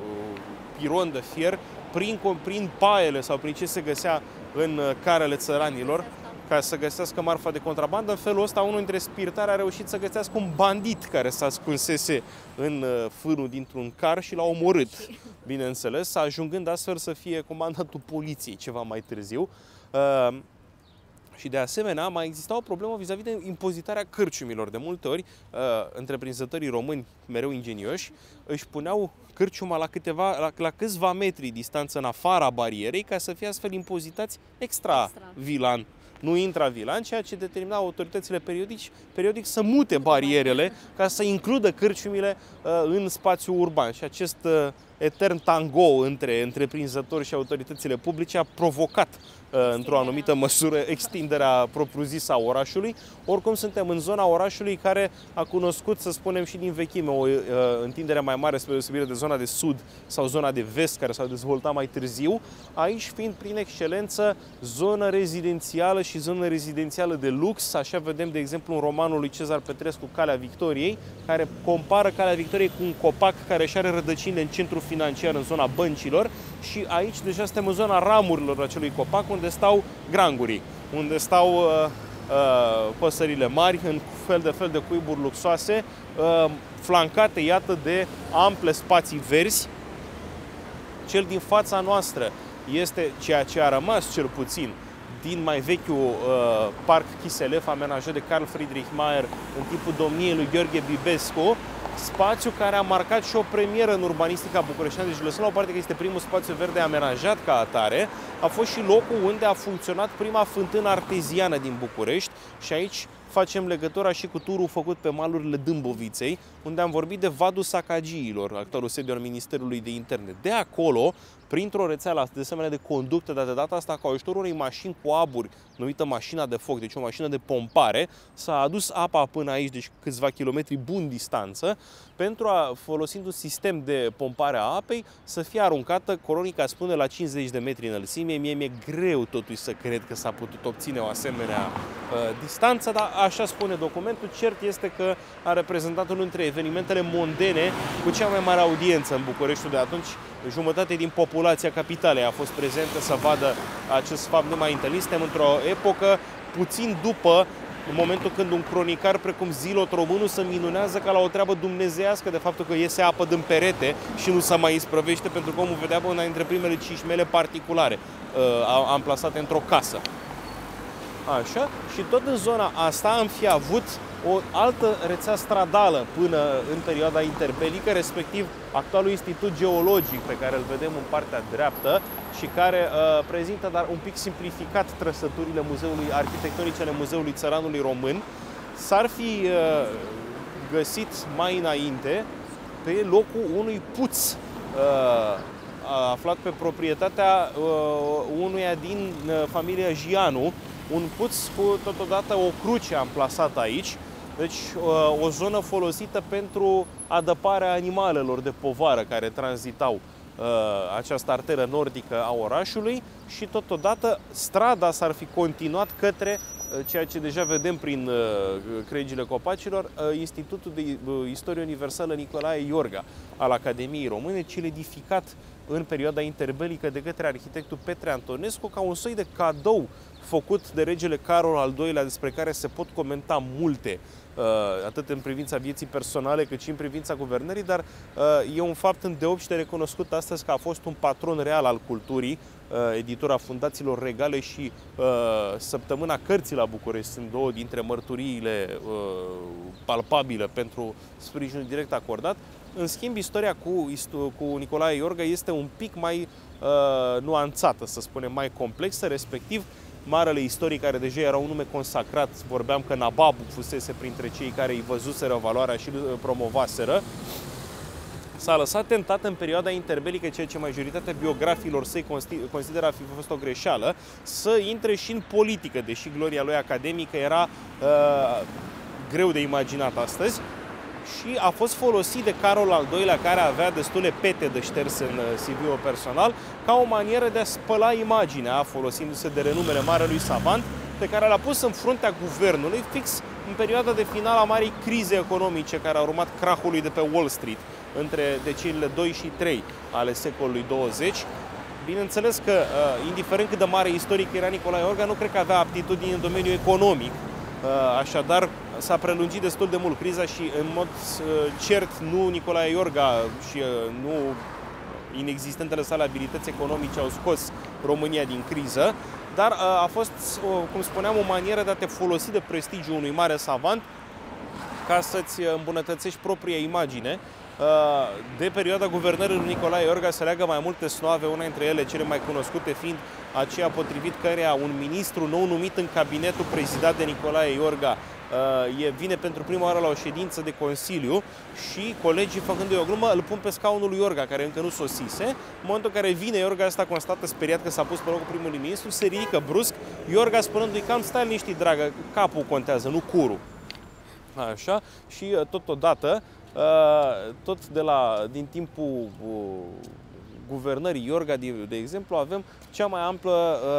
piron de fier prin, prin paiele sau prin ce se găsea în carele țăranilor, ca să găsească marfa de contrabandă. În felul ăsta, unul dintre spirtari a reușit să găsească un bandit care s-a ascunsese în fânul dintr-un car și l-a omorât, bineînțeles, ajungând astfel să fie comandantul poliției ceva mai târziu. Uh, Și de asemenea, mai exista o problemă vis-a-vis de impozitarea cârciumilor. De multe ori, uh, întreprinzătorii români, mereu ingenioși, își puneau cârciuma la, câteva, la, la câțiva metri distanță în afara barierei, ca să fie astfel impozitați extra, extra. vilan, nu intravilan, ceea ce determina autoritățile periodic, periodic să mute barierele ca să includă cârciumile uh, în spațiul urban. Și acest uh, etern tango între întreprinzători și autoritățile publice a provocat într-o anumită măsură extinderea propriu-zisă a orașului. Oricum suntem în zona orașului care a cunoscut, să spunem și din vechime, o uh, întindere mai mare spre deosebire de zona de sud sau zona de vest, care s-au dezvoltat mai târziu, aici fiind prin excelență zonă rezidențială și zonă rezidențială de lux. Așa vedem, de exemplu, în romanul lui Cezar Petrescu, Calea Victoriei, care compară Calea Victoriei cu un copac care își are rădăcini în centru financiar, în zona băncilor, și aici deja suntem în zona ramurilor acelui copac, unde stau grangurii, unde stau uh, uh, păsările mari în fel de fel de cuiburi luxoase, uh, flancate, iată, de ample spații verzi. Cel din fața noastră este ceea ce a rămas, cel puțin, din mai vechiul uh, parc Chiselef, amenajat de Carl Friedrich Mayer în timpul domniei lui Gheorghe Bibescu, spațiu care a marcat și o premieră în urbanistica bucureșteană. Deci, lăsând la o parte că este primul spațiu verde amenajat ca atare, a fost și locul unde a funcționat prima fântână arteziană din București și aici facem legătura și cu turul făcut pe malurile Dâmboviței, unde am vorbit de Vadul Sacagiilor, actualul sediu al Ministerului de Interne. De acolo, printr-o rețeală de asemenea de conducte, dar de data asta cu ajutorul unei mașini cu aburi, numită mașina de foc, deci o mașină de pompare, s-a adus apa până aici, deci câțiva kilometri buni distanță, pentru a, folosind un sistem de pompare a apei, să fie aruncată, cronica spune, la cincizeci de metri înălțime. Mie mi-e greu totuși să cred că s-a putut obține o asemenea uh, distanță, dar așa spune documentul. Cert este că a reprezentat unul dintre evenimentele mondene cu cea mai mare audiență în Bucureștiul de atunci. Jumătate din populația capitalei a fost prezentă să vadă acest fapt nemai întâlnit. Suntem într-o epocă puțin după în momentul când un cronicar precum Zilot Românu se minunează ca la o treabă dumnezeiască de faptul că iese apă din perete și nu se mai isprăvește, pentru că omul vedea una dintre primele cișmele particulare uh, amplasate într-o casă. Așa, și tot în zona asta am fi avut o altă rețea stradală până în perioada interbelică, respectiv actualul Institut Geologic, pe care îl vedem în partea dreaptă și care uh, prezintă, dar un pic simplificat, trăsăturile muzeului arhitectonice ale Muzeului Țăranului Român. S-ar fi uh, găsit mai înainte pe locul unui puț uh, aflat pe proprietatea uh, unuia din uh, familia Gianu, un puț cu totodată o cruce amplasată aici. Deci o zonă folosită pentru adăparea animalelor de povară care tranzitau această arteră nordică a orașului și totodată strada s-ar fi continuat către ceea ce deja vedem prin cregile copacilor, Institutul de Istorie Universală Nicolae Iorga al Academiei Române, cel edificat în perioada interbelică de către arhitectul Petre Antonescu ca un soi de cadou făcut de regele Carol al doilea, despre care se pot comenta multe, atât în privința vieții personale, cât și în privința guvernării, dar e un fapt îndeopște recunoscut astăzi că a fost un patron real al culturii. Editura Fundațiilor Regale și Săptămâna Cărții la București sunt două dintre mărturiile palpabile pentru sprijinul direct acordat. În schimb, istoria cu, cu Nicolae Iorga este un pic mai uh, nuanțată, să spunem, mai complexă, respectiv marele istoric, care deja era un nume consacrat, vorbeam că Nababu fusese printre cei care îi văzuseră valoarea și îl promovaseră, s-a lăsat tentat în perioada interbelică, ceea ce majoritatea biografilor săi consideră a fi fost o greșeală, să intre și în politică, deși gloria lui academică era uh, greu de imaginat astăzi. Și a fost folosit de Carol al doilea, care avea destule pete de șters în C V-ul personal, ca o manieră de a spăla imaginea, folosindu-se de renumele marelui savant, pe care l-a pus în fruntea guvernului fix în perioada de final a marii crize economice care a urmat crahului de pe Wall Street între deceniile doi și trei ale secolului douăzeci. Bineînțeles că, indiferent cât de mare istoric era Nicolae Iorga, nu cred că avea aptitudini în domeniul economic. Așadar, s-a prelungit destul de mult criza și, în mod cert, nu Nicolae Iorga și nu inexistentele sale abilități economice au scos România din criză, dar a fost, cum spuneam, o manieră de a te folosi de prestigiul unui mare savant ca să-ți îmbunătățești propria imagine. De perioada guvernării lui Nicolae Iorga se leagă mai multe snoave, una dintre ele cele mai cunoscute fiind aceea potrivit căreia un ministru nou numit în cabinetul prezidat de Nicolae Iorga e, vine pentru prima oară la o ședință de consiliu și colegii, făcându-i o glumă, îl pun pe scaunul lui Iorga, care încă nu sosise. În momentul în care vine Iorga, asta constată speriat că s-a pus pe locul primului ministru, se ridică brusc, Iorga spunându-i cam stai liniștit, dragă, capul contează, nu curul. Așa, și totodată, tot de la, din timpul guvernării Iorga, de, de exemplu, avem cea mai amplă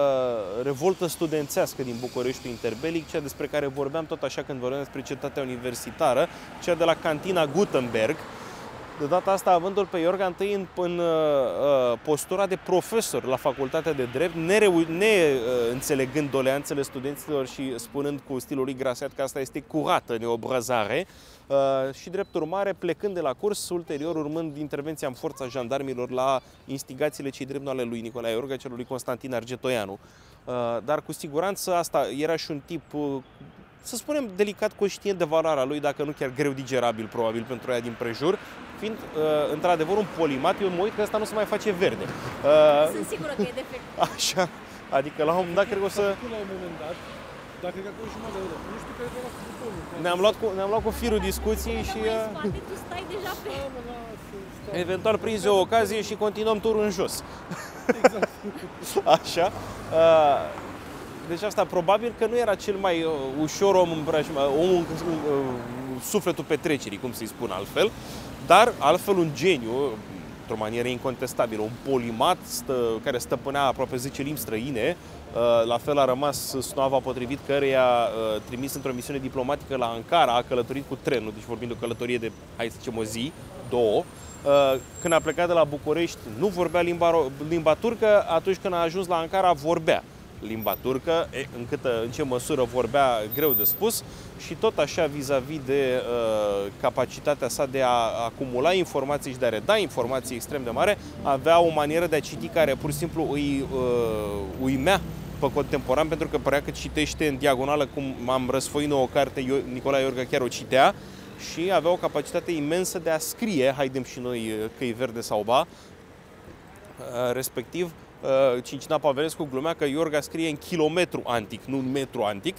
uh, revoltă studențească din Bucureștiul interbelic, cea despre care vorbeam tot așa când vorbeam despre cetatea universitară, cea de la Cantina Gutenberg. De data asta, avându-l pe Iorga întâi în, în uh, postura de profesor la Facultatea de Drept, neînțelegând uh, doleanțele studenților și spunând cu stilul lui grasiat că asta este curată neobrazare, uh, și drept urmare, plecând de la curs, ulterior urmând intervenția în forța jandarmilor la instigațiile cei drept ale lui Nicolae Iorga, celor lui Constantin Argetoianu. Uh, dar cu siguranță asta era și un tip, uh, să spunem, delicat conștient de valoarea lui, dacă nu chiar greu digerabil, probabil, pentru ea din prejur, fiind, uh, într-adevăr, un polimat. Eu mă uit că ăsta nu se mai face verde. Uh, Sunt sigură că e defect. Așa, adică la un moment dat, cred că o să... La un moment dat, dacă cred că jumătate de oră, nu știu care era butonul. Ne-am luat, cu, ne-am luat cu firul discuției și... Uh, tu stai deja pe... Eventual prinzi o ocazie și continuăm turul în jos. Exact. Așa. Uh, Deci asta probabil că nu era cel mai uh, ușor om îmbrăjmat, omul, uh, sufletul petrecerii, cum să-i spun altfel, dar altfel un geniu, într-o manieră incontestabilă, un polimat stă, care stăpânea aproape zece limbi străine. Uh, la fel a rămas snoava potrivit căreia, uh, trimis într-o misiune diplomatică la Ankara, a călătorit cu trenul, deci vorbim de o călătorie de, hai să zicem, o zi, două. Când a plecat de la București, nu vorbea limba, limba turcă, atunci când a ajuns la Ankara, vorbea limba turcă, în, câtă, în ce măsură vorbea, greu de spus, și tot așa vis-a-vis de uh, capacitatea sa de a acumula informații și de a reda informații extrem de mare, avea o manieră de a citi care pur și simplu îi uh, uimea pe contemporan, pentru că părea că citește în diagonală, cum am răsfoit o carte, Nicolae Iorga chiar o citea, și avea o capacitate imensă de a scrie, haidem și noi căi verde sau ba, respectiv Cincina Pavelescu glumea că Iorga scrie în kilometru antic, nu în metru antic.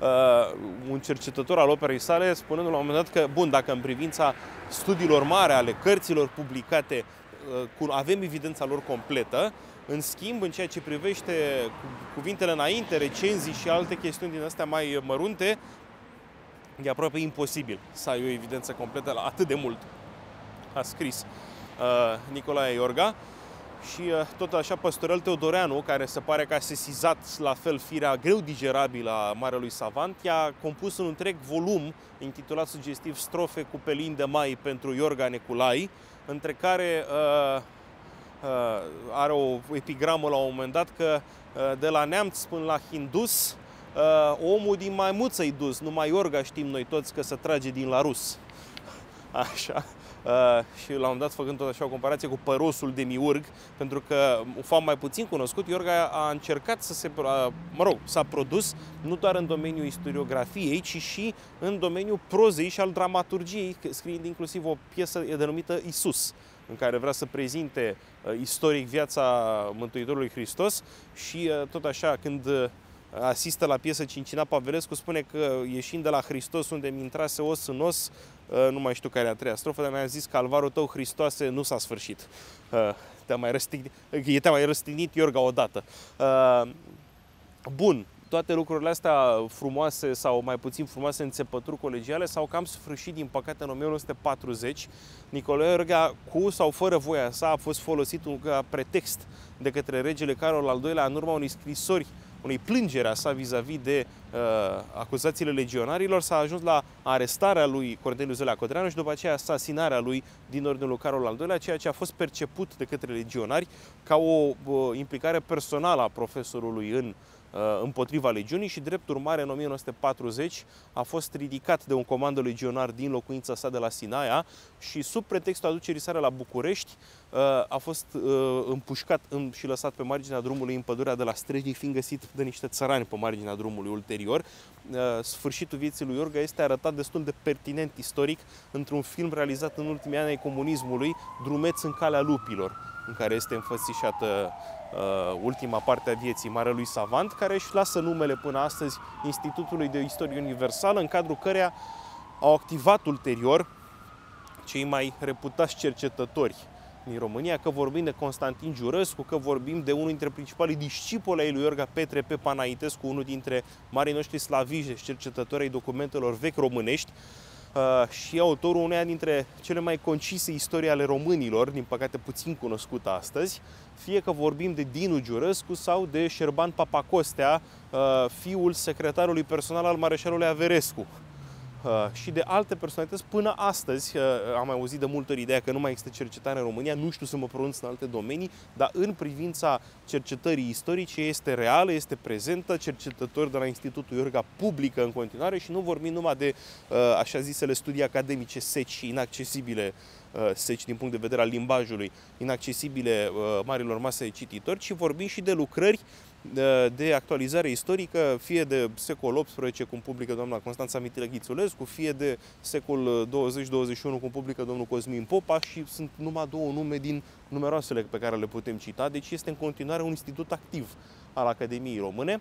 Un cercetător al operei sale spunând la un moment dat că, bun, dacă în privința studiilor mari ale cărților publicate avem evidența lor completă. În schimb, în ceea ce privește cuvintele înainte, recenzii și alte chestiuni din astea mai mărunte, e aproape imposibil să ai o evidență completă la atât de mult a scris uh, Nicolae Iorga. Și uh, tot așa Păstorel Teodoreanu, care se pare că a sesizat la fel firea greu digerabilă a Marelui Savant, i-a compus un întreg volum intitulat sugestiv Strofe cu pelin de mai pentru Iorga Neculai, între care uh, uh, are o epigramă la un moment dat că uh, de la neamț până la hindus, uh, omul din maimuță-i dus, numai Iorga știm noi toți că se trage din la rus. Așa. Uh, și la un moment dat făcând tot așa o comparație cu părosul demiurg, pentru că un fapt mai puțin cunoscut, Iorga a încercat să se, uh, mă rog, s-a produs nu doar în domeniul istoriografiei, ci și în domeniul prozei și al dramaturgiei, scriind inclusiv o piesă denumită Isus, în care vrea să prezinte uh, istoric viața Mântuitorului Hristos și uh, tot așa când uh, asistă la piesă Cincina Pavelescu, spune că ieșind de la Hristos unde mi intrase os în os, nu mai știu care e a treia strofă, dar mi-a zis calvarul tău, Hristoase, nu s-a sfârșit. Te-a mai răstignit, te-a mai răstignit Iorga odată. Bun, toate lucrurile astea frumoase sau mai puțin frumoase înțepături colegiale s-au cam sfârșit, din păcate, în o mie nouă sute patruzeci. Nicolae Iorga, cu sau fără voia sa, a fost folosit ca pretext de către regele Carol al doilea în urma unei scrisori, unei plângeri a sa vis-a-vis de uh, acuzațiile legionarilor, s-a ajuns la arestarea lui Corneliu Zelea Codreanu și după aceea asasinarea lui din ordinul lui Carol al doilea, ceea ce a fost perceput de către legionari ca o uh, implicare personală a profesorului în împotriva legiunii și, drept urmare, în o mie nouă sute patruzeci a fost ridicat de un comando legionar din locuința sa de la Sinaia și, sub pretextul aducerii sale la București, a fost împușcat și lăsat pe marginea drumului în pădurea de la Strejnic, fiind găsit de niște țărani pe marginea drumului ulterior. Sfârșitul vieții lui Iorga este arătat destul de pertinent istoric într-un film realizat în ultimii ani ai comunismului, Drumeț în calea lupilor, în care este înfățișată uh, ultima parte a vieții Marelui Savant, care își lasă numele până astăzi Institutului de Istorie Universală, în cadrul căreia au activat ulterior cei mai reputați cercetători din România, că vorbim de Constantin Giurăscu, că vorbim de unul dintre principalii discipoli ai lui Iorga, Petre P. Panaitescu, unul dintre marii noștri slaviști, cercetători ai documentelor vechi românești, Uh, și autorul uneia dintre cele mai concise istorii ale românilor, din păcate puțin cunoscută astăzi, fie că vorbim de Dinu Giurăscu sau de Șerban Papacostea, uh, fiul secretarului personal al Mareșalului Averescu. Uh, și de alte personalități. Până astăzi uh, am mai auzit de multe ori ideea că nu mai există cercetare în România, nu știu să mă pronunț în alte domenii, dar în privința cercetării istorice este reală, este prezentă, cercetători de la Institutul Iorga publică în continuare și nu vorbim numai de uh, așa zisele studii academice seci și inaccesibile, uh, seci din punct de vedere al limbajului, inaccesibile uh, marilor mase de cititori, ci vorbim și de lucrări de actualizare istorică, fie de secol optsprezece, cum publică doamna Constanța Mitilă Ghițulescu, fie de secol douăzeci douăzeci și unu, cum publică domnul Cosmin Popa, și sunt numai două nume din numeroasele pe care le putem cita, deci este în continuare un institut activ al Academiei Române,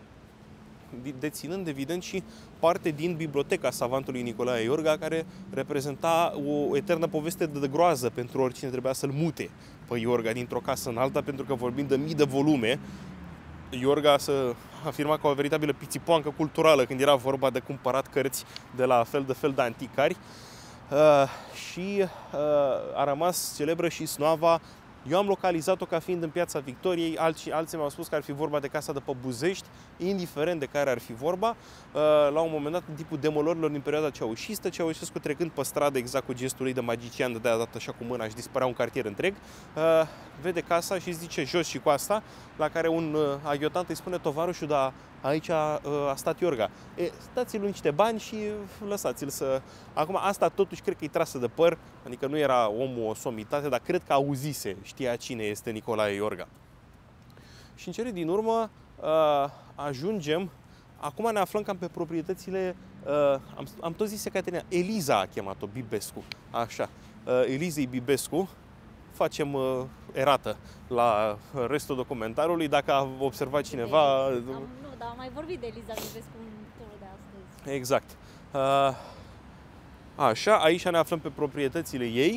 deținând evident și parte din biblioteca savantului Nicolae Iorga, care reprezenta o eternă poveste de groază pentru oricine trebuia să-l mute pe Iorga dintr-o casă în alta, pentru că vorbim de mii de volume. Iorga se afirma ca o veritabilă pițipoancă culturală când era vorba de cumpărat cărți de la fel de fel de anticari, uh, și uh, a rămas celebră și snoava. Eu am localizat-o ca fiind în Piața Victoriei, alții, alții mi-au spus că ar fi vorba de Casa de pe Buzești, indiferent de care ar fi vorba. La un moment dat, în timpul demolărilor din perioada ceaușistă, Ceaușescu, trecând pe stradă exact cu gestul lui de magician, de dat așa cu mâna și dispărea un cartier întreg, vede casa și zice jos și cu asta, la care un aghiotant îi spune: tovarășul, dar aici a, a stat Iorga. E, stați-l niște bani și lăsați-l să... Acum, asta totuși cred că e trasă de păr, adică nu era omul o somitate, dar cred că auzise, știa cine este Nicolae Iorga. Și în cele din urmă ajungem, acum ne aflăm cam pe proprietățile, am, am tot zis Ecaterina, Eliza a chemat-o, Bibescu, așa, Elizei Bibescu. Facem uh, erată la restul documentarului. Dacă a observat cineva... Am, nu, dar am mai vorbit de Eliza Bibescu în turul de astăzi. Exact. Uh, așa, aici ne aflăm pe proprietățile ei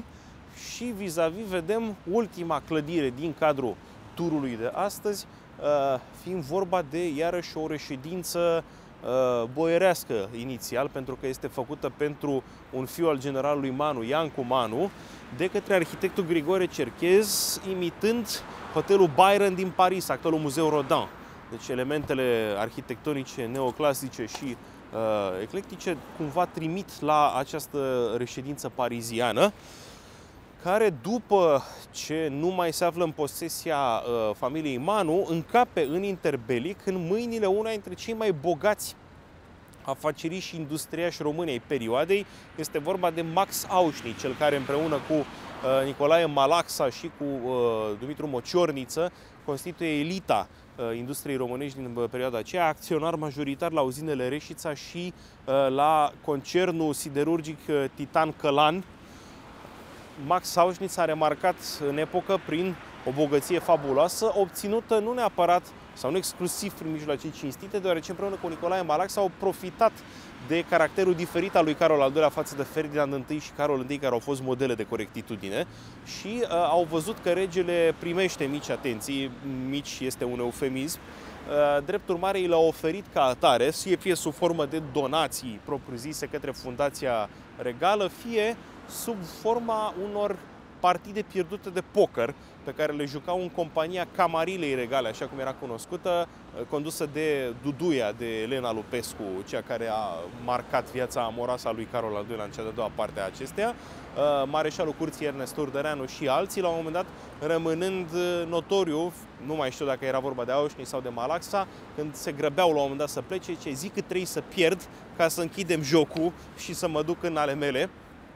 și vis-a-vis vedem ultima clădire din cadrul turului de astăzi, fiind vorba de iarăși o reședință boierească inițial, pentru că este făcută pentru un fiu al generalului Manu, Iancu Manu, de către arhitectul Grigore Cerchez, imitând hotelul Byron din Paris, actualul Muzeu Rodin. Deci elementele arhitectonice neoclasice și uh, eclectice cumva trimit la această reședință pariziană, care după ce nu mai se află în posesia uh, familiei Manu, încape în interbelic în mâinile una dintre cei mai bogați afaceriști și industriași români ai perioadei. Este vorba de Max Aușnic, cel care împreună cu uh, Nicolae Malaxa și cu uh, Dumitru Mociorniță constituie elita uh, industriei românești din uh, perioada aceea, acționar majoritar la uzinele Reșița și uh, la concernul siderurgic uh, Titan Călan. Max Aușnic s-a remarcat în epocă prin o bogăție fabuloasă, obținută nu neapărat sau nu exclusiv prin mijloace cinstite, deoarece împreună cu Nicolae Malax au profitat de caracterul diferit al lui Carol al doilea față de Ferdinand I și Carol I, care au fost modele de corectitudine, și uh, au văzut că regele primește mici atenții, mici este un eufemism, uh, drept urmare i l-a oferit ca atare, fie, fie sub formă de donații propriu-zise către Fundația Regală, fie sub forma unor partide pierdute de poker pe care le jucau în compania Camarilei Regale, așa cum era cunoscută, condusă de Duduia, de Elena Lupescu, cea care a marcat viața amoroasă a lui Carol al doilea în cea de-a doua parte a acesteia, mareșalul curții Ernest Urdereanu și alții, la un moment dat rămânând notoriu, nu mai știu dacă era vorba de Aușnic sau de Malaxa, când se grăbeau la un moment dat să plece, ce zic că trebuie să pierd ca să închidem jocul și să mă duc în ale mele.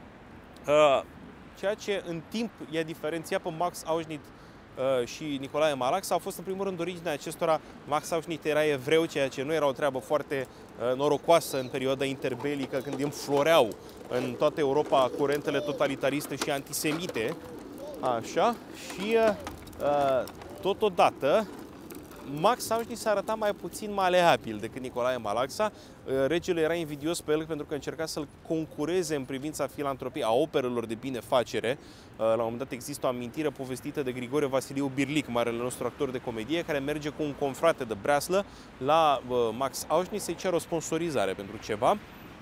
Ceea ce în timp i-a diferențiat pe Max Aușnic uh, și Nicolae Malax a fost în primul rând originea acestora. Max Aușnic era evreu, ceea ce nu era o treabă foarte uh, norocoasă în perioada interbelică, când înfloreau în toată Europa curentele totalitariste și antisemite. Așa, și uh, totodată Max Aușnic s-a arătat mai puțin maleabil decât Nicolae Malaxa. Regele era invidios pe el pentru că încerca să-l concureze în privința filantropiei, a operelor de binefacere. La un moment dat există o amintire povestită de Grigore Vasiliu Birlic, marele nostru actor de comedie, care merge cu un confrate de breaslă la Max Aușnic să-i ceară o sponsorizare pentru ceva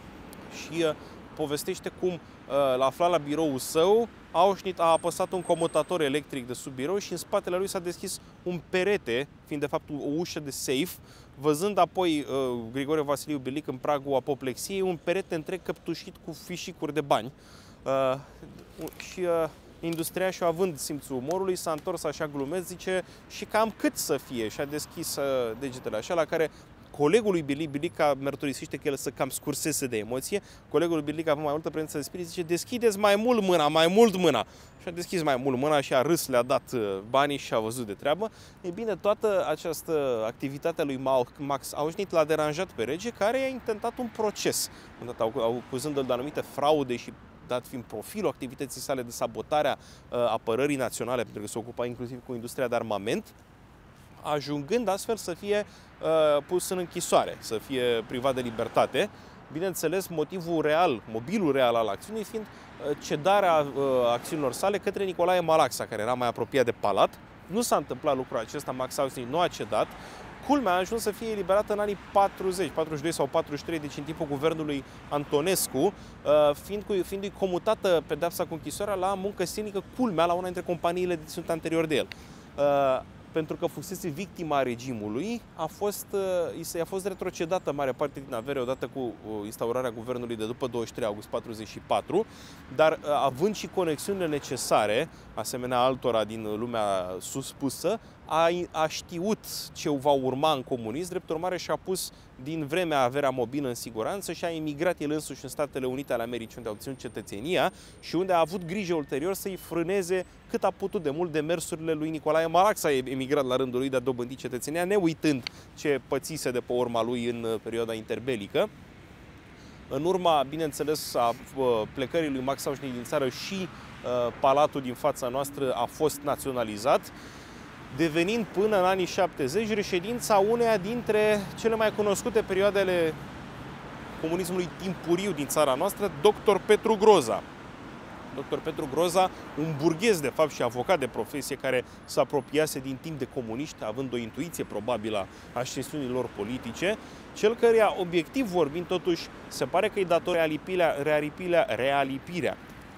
și povestește cum l-a aflat la biroul său. Aușnic a apăsat un comutator electric de sub birou și în spatele lui s-a deschis un perete, fiind de fapt o ușă de safe, văzând apoi uh, Grigore Vasiliu Birlic în pragul apoplexiei un perete întreg căptușit cu fișicuri de bani. Uh, și uh, industriașul, având simțul umorului, s-a întors așa glumesc, zice, și cam cât să fie, și a deschis uh, degetele așa, la care colegul lui Birlic, Birlic mărturisește că el să cam scursese de emoție, colegul lui Birlic avea mai multă prezență de spirit, zice, deschideți mai mult mâna, mai mult mâna. Și a deschis mai mult mâna și a râs, le-a dat banii și a văzut de treabă. E bine, toată această activitate a lui Max Aușnic l-a deranjat pe rege, care i-a intentat un proces, acuzându-l de anumite fraude și dat fiind profilul activității sale de sabotare a apărării naționale, pentru că se ocupa inclusiv cu industria de armament, ajungând astfel să fie uh, pus în închisoare, să fie privat de libertate. Bineînțeles, motivul real, mobilul real al acțiunii fiind uh, cedarea uh, acțiunilor sale către Nicolae Malaxa, care era mai apropiat de palat. Nu s-a întâmplat lucrul acesta, Max Aușnic nu a cedat. Culmea a ajuns să fie eliberat în anii patruzeci, patruzeci și doi sau patruzeci și trei, deci în timpul guvernului Antonescu, uh, fiind cu, fiindu-i comutată pedeapsa cu închisoarea la muncă silnică, culmea, la una dintre companiile deținute anterior de el. Uh, pentru că fusese victima regimului, a fost, i a fost retrocedată mare parte din avere odată cu instaurarea guvernului de după douăzeci și trei august patruzeci și patru, dar având și conexiunile necesare, asemenea altora din lumea suspusă, a, a știut ce va urma în comunism, drept urmare și-a pus din vremea averea mobilă în siguranță și a emigrat el însuși în Statele Unite ale Americii, unde a obținut cetățenia și unde a avut grijă ulterior să-i frâneze cât a putut de mult demersurile lui Nicolae Malax. A emigrat la rândul lui de a dobândi cetățenia, neuitând ce pățise de pe urma lui în perioada interbelică. În urma, bineînțeles, a plecării lui Max Aușnic din țară și palatul din fața noastră a fost naționalizat, devenind până în anii șaptezeci reședința uneia dintre cele mai cunoscute perioadele comunismului timpuriu din țara noastră, doctor Petru Groza. doctor Petru Groza, un burghez de fapt și avocat de profesie care se apropiase din timp de comuniști, având o intuiție probabilă a ascensiunilor politice, cel căreia, obiectiv vorbind, totuși, se pare că îi dator realipirea, realipirea, realipirea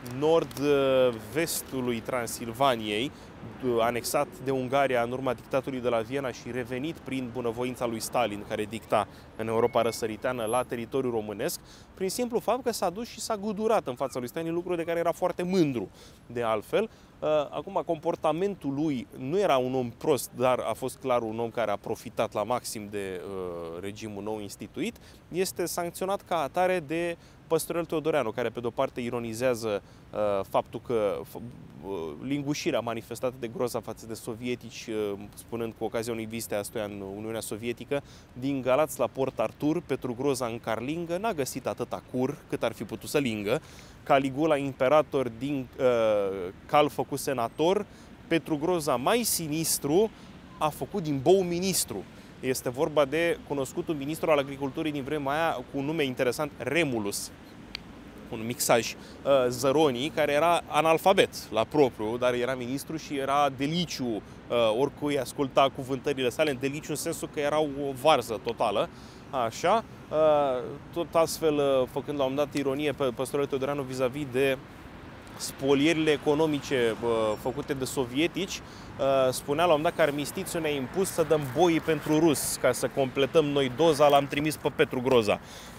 nord-vestului Transilvaniei, anexat de Ungaria în urma dictatului de la Viena și revenit prin bunăvoința lui Stalin, care dicta în Europa răsăriteană la teritoriul românesc, prin simplu fapt că s-a dus și s-a gudurat în fața lui Stalin, lucru de care era foarte mândru de altfel. Acum, comportamentul lui nu era un om prost, dar a fost clar un om care a profitat la maxim de uh, regimul nou instituit. Este sancționat ca atare de Păstorel Teodoreanu, care pe de-o parte ironizează uh, faptul că uh, lingușirea manifestată de Groza față de sovietici, uh, spunând cu ocazia unei vizite a Stoia în Uniunea Sovietică, din Galați la Port Artur, Petru Groza în Carlingă n-a găsit atâta cur cât ar fi putut să lingă. Caligula imperator din uh, cal făcut senator, Petru Groza mai sinistru a făcut din bou ministru. Este vorba de cunoscutul ministru al agriculturii din vremea aia cu un nume interesant, Remulus, un mixaj, Zăroni, care era analfabet la propriu, dar era ministru și era deliciu oricui asculta cuvântările sale, în deliciu în sensul că era o varză totală. Așa, tot astfel făcând la un moment dat ironie pe Păstorel Teodoreanu vis-a-vis de spolierile economice făcute de sovietici, spunea la un moment dat că armistițiul ne-a impus să dăm boii pentru rus, ca să completăm noi doza, l-am trimis pe Petru Groza.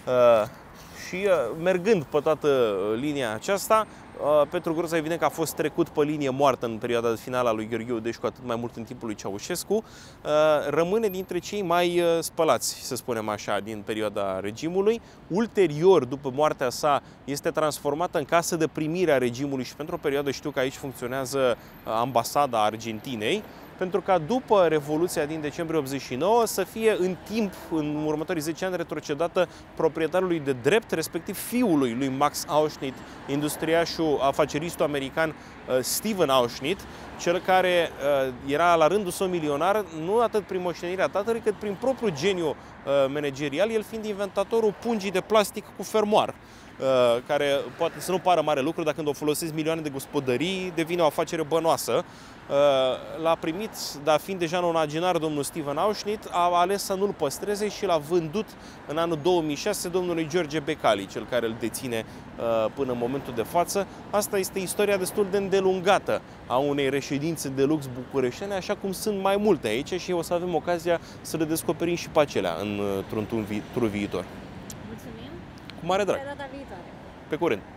Și mergând pe toată linia aceasta, Petru Groza evident că a fost trecut pe linie moartă în perioada finală a lui Gheorghe, deci cu atât mai mult în timpul lui Ceaușescu, rămâne dintre cei mai spălați, să spunem așa, din perioada regimului. Ulterior, după moartea sa, este transformată în casă de primire a regimului și pentru o perioadă știu că aici funcționează ambasada Argentinei, pentru ca după Revoluția din decembrie optzeci și nouă să fie în timp, în următorii zece ani, retrocedată proprietarului de drept, respectiv fiului lui Max Auschnitt, industriașul, afaceristul american Steven Auschnitt, cel care era la rândul său milionar, nu atât prin moștenirea tatălui, cât prin propriul geniu managerial, el fiind inventatorul pungii de plastic cu fermoar, care poate să nu pară mare lucru, dar când o folosesc milioane de gospodării, devine o afacere bănoasă. L-a primit, dar fiind deja nonagenar, domnul Steven Auschnitt, a ales să nu-l păstreze și l-a vândut în anul două mii șase domnului George Becali, cel care îl deține până în momentul de față. Asta este istoria destul de îndelungată a unei reședințe de lux bucureștene, așa cum sunt mai multe aici și o să avem ocazia să le descoperim și pe acelea într-un tur viitor. Mulțumim! Cu mare drag! Pe data viitoare! Pe curând!